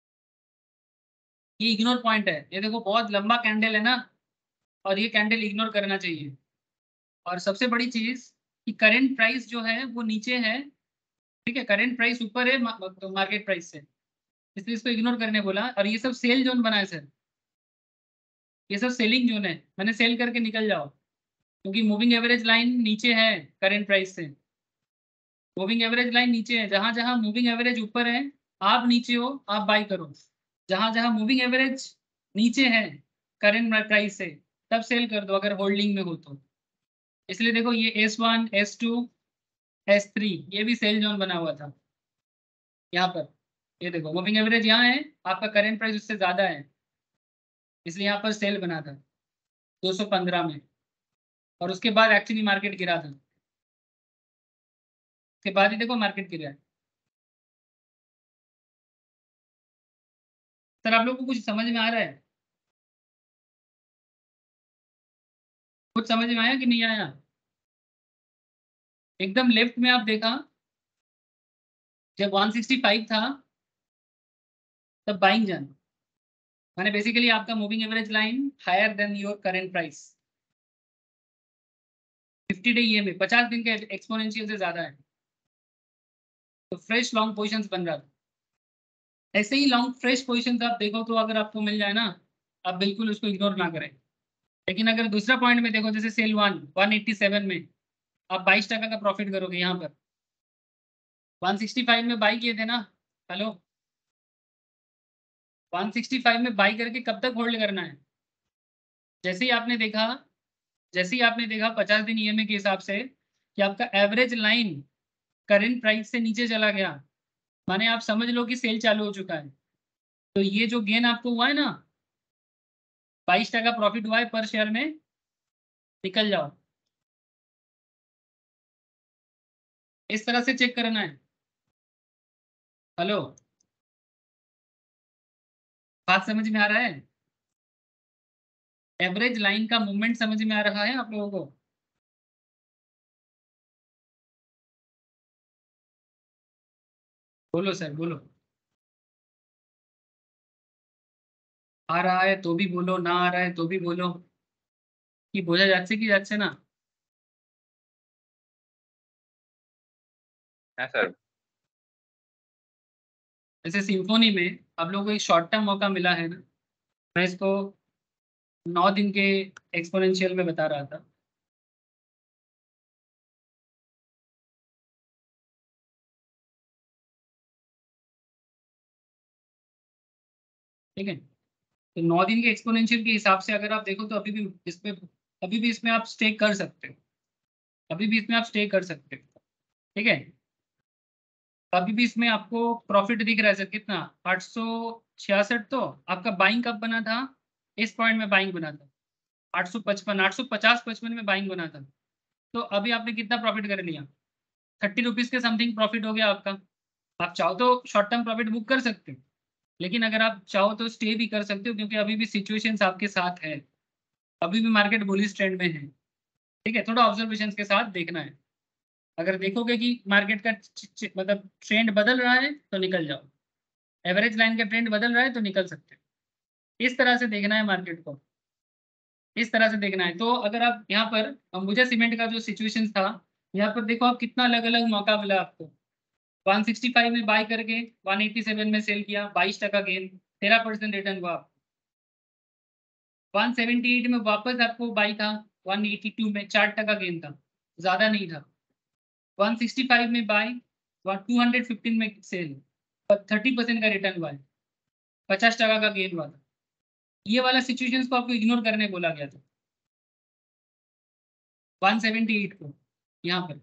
ये इग्नोर पॉइंट है। ये देखो बहुत लंबा कैंडल है ना, और ये कैंडल इग्नोर करना चाहिए। और सबसे बड़ी चीज कि करंट प्राइस जो है वो नीचे है, ठीक है, करंट प्राइस ऊपर है मार्केट प्राइस से, इसलिए इसको इग्नोर करने बोला। और ये सब सेल जोन बना है सर, ये सब सेलिंग जोन है, मैंने सेल करके निकल जाओ, क्योंकि मूविंग एवरेज लाइन नीचे है करंट प्राइस से। मूविंग एवरेज लाइन नीचे है, जहां जहां मूविंग एवरेज ऊपर है आप नीचे हो, आप बाई करो। जहां जहां मूविंग एवरेज नीचे है करंट प्राइस से, तब सेल कर दो अगर होल्डिंग में हो तो। इसलिए देखो ये S one S two S three ये भी सेल जोन बना हुआ था यहाँ पर। ये देखो मूविंग एवरेज यहाँ है, आपका करंट प्राइस उससे ज्यादा है, इसलिए यहाँ पर सेल बना था दो सौ पंद्रह में। और उसके बाद एक्चुअली मार्केट गिरा था, उसके बाद ही देखो मार्केट गिरा है। सर आप लोग को कुछ समझ में आ रहा है, कुछ समझ में आया कि नहीं आया? एकदम लेफ्ट में आप देखा, जब वन सिक्सटी फाइव था तब बाइंग जाना, माने बेसिकली आपका moving average line higher than your current price. Fifty day ये में पचास दिन के एक्सपोनेंशियल से ज्यादा है, तो फ्रेश लॉन्ग पोजीशंस बन रहा था। ऐसे ही लॉन्ग फ्रेश पोजीशंस आप देखो तो अगर आपको मिल जाए ना, आप बिल्कुल उसको इग्नोर ना करें। लेकिन अगर दूसरा पॉइंट में देखो, जैसे sell one one eighty seven में आप बाईस टका का प्रॉफिट करोगे, यहाँ पर वन सिक्सटी फाइव में बाई किए थे ना, हेलो, वन सिक्सटी फाइव में बाई करके कब तक होल्ड करना है? जैसे ही आपने देखा, जैसे ही आपने देखा पचास दिन ईएमए के हिसाब से कि आपका एवरेज लाइन करंट प्राइस से नीचे चला गया, माने आप समझ लो कि सेल चालू हो चुका है। तो ये जो गेन आपको हुआ है ना, बाईस टका प्रॉफिट हुआ है पर शेयर में, निकल जाओ। इस तरह से चेक करना है। हेलो, बात समझ में आ रहा है? एवरेज लाइन का मूवमेंट समझ में आ रहा है आप लोगों को? बोलो सर बोलो, आ रहा है तो भी बोलो, ना आ रहा है तो भी बोलो, कि বোঝা যাচ্ছে কি যাচ্ছে না? হ্যাঁ স্যার। जैसे सिम्फोनी में आप लोगों को एक शॉर्ट टर्म मौका मिला है ना, मैं इसको नौ दिन के एक्सपोनेंशियल में बता रहा था। ठीक है, तो नौ दिन के एक्सपोनेंशियल के हिसाब से अगर आप देखो तो अभी भी इसमें, अभी भी इसमें आप स्टे कर सकते हो, अभी भी इसमें आप स्टे कर सकते हो। ठीक है, अभी भी इसमें आपको प्रॉफिट दिख रहा है सर, कितना? आठ सौ छियासठ। तो आपका बाइंग कब बना था? इस पॉइंट में बाइंग बना था आठ सौ पचपन, आठ सौ पचास पचपन में बाइंग बना था। तो अभी आपने कितना प्रॉफिट कर लिया? थर्टी रुपीज के समथिंग प्रॉफिट हो गया आपका। आप चाहो तो शॉर्ट टर्म प्रॉफिट बुक कर सकते हो, लेकिन अगर आप चाहो तो स्टे भी कर सकते हो, क्योंकि अभी भी सिचुएशंस आपके साथ है, अभी भी मार्केट बुलिश ट्रेंड में है। ठीक है, थोड़ा ऑब्जर्वेशन के साथ देखना है। अगर देखोगे कि मार्केट का च- च- मतलब ट्रेंड बदल रहा है तो निकल जाओ, एवरेज लाइन का ट्रेंड बदल रहा है तो निकल सकते हो। इस तरह से देखना है मार्केट को, इस तरह से देखना है। तो अगर आप यहाँ पर अंबुजा सीमेंट का जो सिचुएशन था, यहाँ पर देखो आप कितना अलग अलग मौका मिला आपको। एक सौ पैंसठ में बाय करके एक सौ सत्तासी में सेल किया, बाईस टका गेन, तेरह परसेंट रिटर्न हुआ आपको। एक सौ अठहत्तर में वापस आपको बाई था, एक सौ बयासी में चार टका गेन था, ज्यादा नहीं था। एक सौ पैंसठ में बाई, दो सौ पंद्रह में सेल, पर तीस परसेंट का रिटर्न हुआ है, पचास टका का गेन हुआ था। ये वाला सिचुएशंस को आपको इग्नोर करने बोला गया था, एक सौ अठहत्तर को यहाँ पर,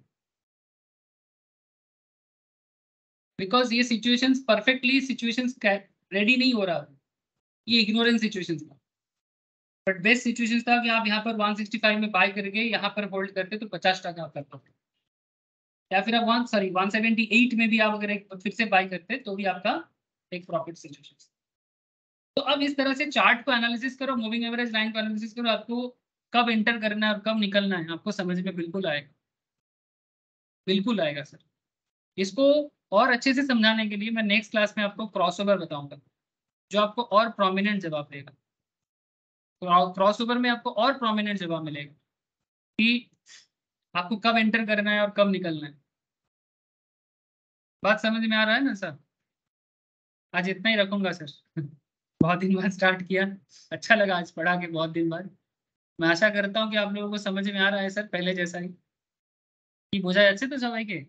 बिकॉज ये सिचुएशंस परफेक्टली सिचुएशंस रेडी नहीं हो रहा, ये इग्नोरेंस सिचुएशंस था। बट बेस्ट सिचुएशंस था कि आप यहाँ पर एक सौ पैंसठ में बाय करके यहाँ पर होल्ड करते तो पचास टका आपका प्रॉफिट, या फिर आप वन सॉरी एक सौ अठहत्तर में भी आप अगर एक फिर से बाय करते तो भी आपका एक प्रॉफिट सिचुएशन। तो अब इस तरह से चार्ट को एनालिसिस करो, मूविंग एवरेज लाइन को एनालिसिस करो, आपको कब एंटर करना है और कब निकलना है आपको समझ में बिल्कुल आएगा, बिल्कुल आएगा सर। इसको और अच्छे से समझाने के लिए मैं नेक्स्ट क्लास में आपको क्रॉसओवर बताऊंगा, जो आपको और प्रोमिनेंट जवाब देगा। क्रॉसओवर में आपको और प्रोमिनेंट जवाब मिलेगा कि आपको कब एंटर करना है और कब निकलना है। बात समझ में आ रहा है ना सर? आज इतना ही रखूंगा सर। बहुत दिन बाद स्टार्ट किया, अच्छा लगा आज पढ़ा के बहुत दिन बाद। मैं आशा करता हूँ कि आप लोगों को समझ में आ रहा है सर, पहले जैसा ही कि बुझा अच्छे तो सबाई के।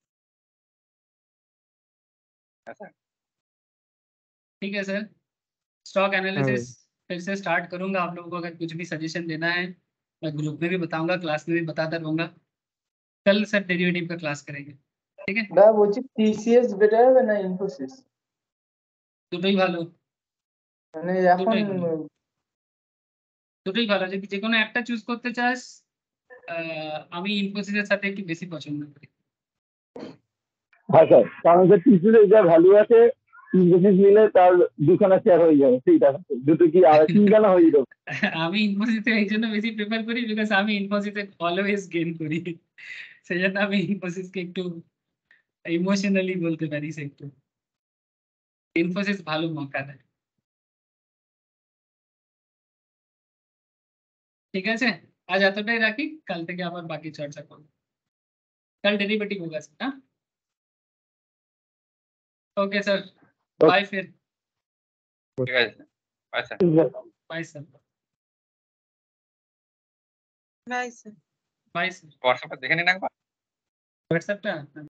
ठीक है सर, स्टॉक एनालिसिस फिर से स्टार्ट करूंगा। आप लोगों को अगर कुछ भी सजेशन देना है मैं ग्रुप में भी बताऊंगा, क्लास में भी बताता रहूंगा। कल सर डेरिवेटिव का क्लास करेंगे, ठीक है? দা বলছি টিসিএস বেটার হবে না ইনফোসিস? দুটোই ভালো, মানে এখন দুটোই ভালো, দুটোই ভালো। যদি যে কোনো একটা চুজ করতে চাস, আহ, আমি ইনফোসিসের সাথে একটু বেশি পছন্দ করি। হ্যাঁ স্যার, কারণ হচ্ছে টিসিএস যা ভ্যালু আছে ইনফোসিস নিলে তার দুখানা শেয়ার হয়ে যাবে সেই টাকাতে, দুটো কি আর তিনখানা হয়ে যেত। আমি ইনফোসিসে এই জন্য বেশি প্রেফার করি বিকজ আমি ইনফোসিসে অলওয়েজ গেইন করি, সেই জন্য আমি ইনফোসিসকে একটু ইমোশনালি বলতে পারি সে একটু। ইনফোসিস ভালো মৌকা দেয়। ঠিক আছে, আজ এতটাই রাখি, কাল থেকে আবার বাকি চর্চা করবো। কাল ডেরিভেটিভ होगा सर। हाँ ओके सर, बाय फिर, ঠিক আছে, আচ্ছা bye sir, bye sir. Bye sir. হোয়াটসঅ্যাপে দেখে নিন একবার। হোয়াটসঅ্যাপটা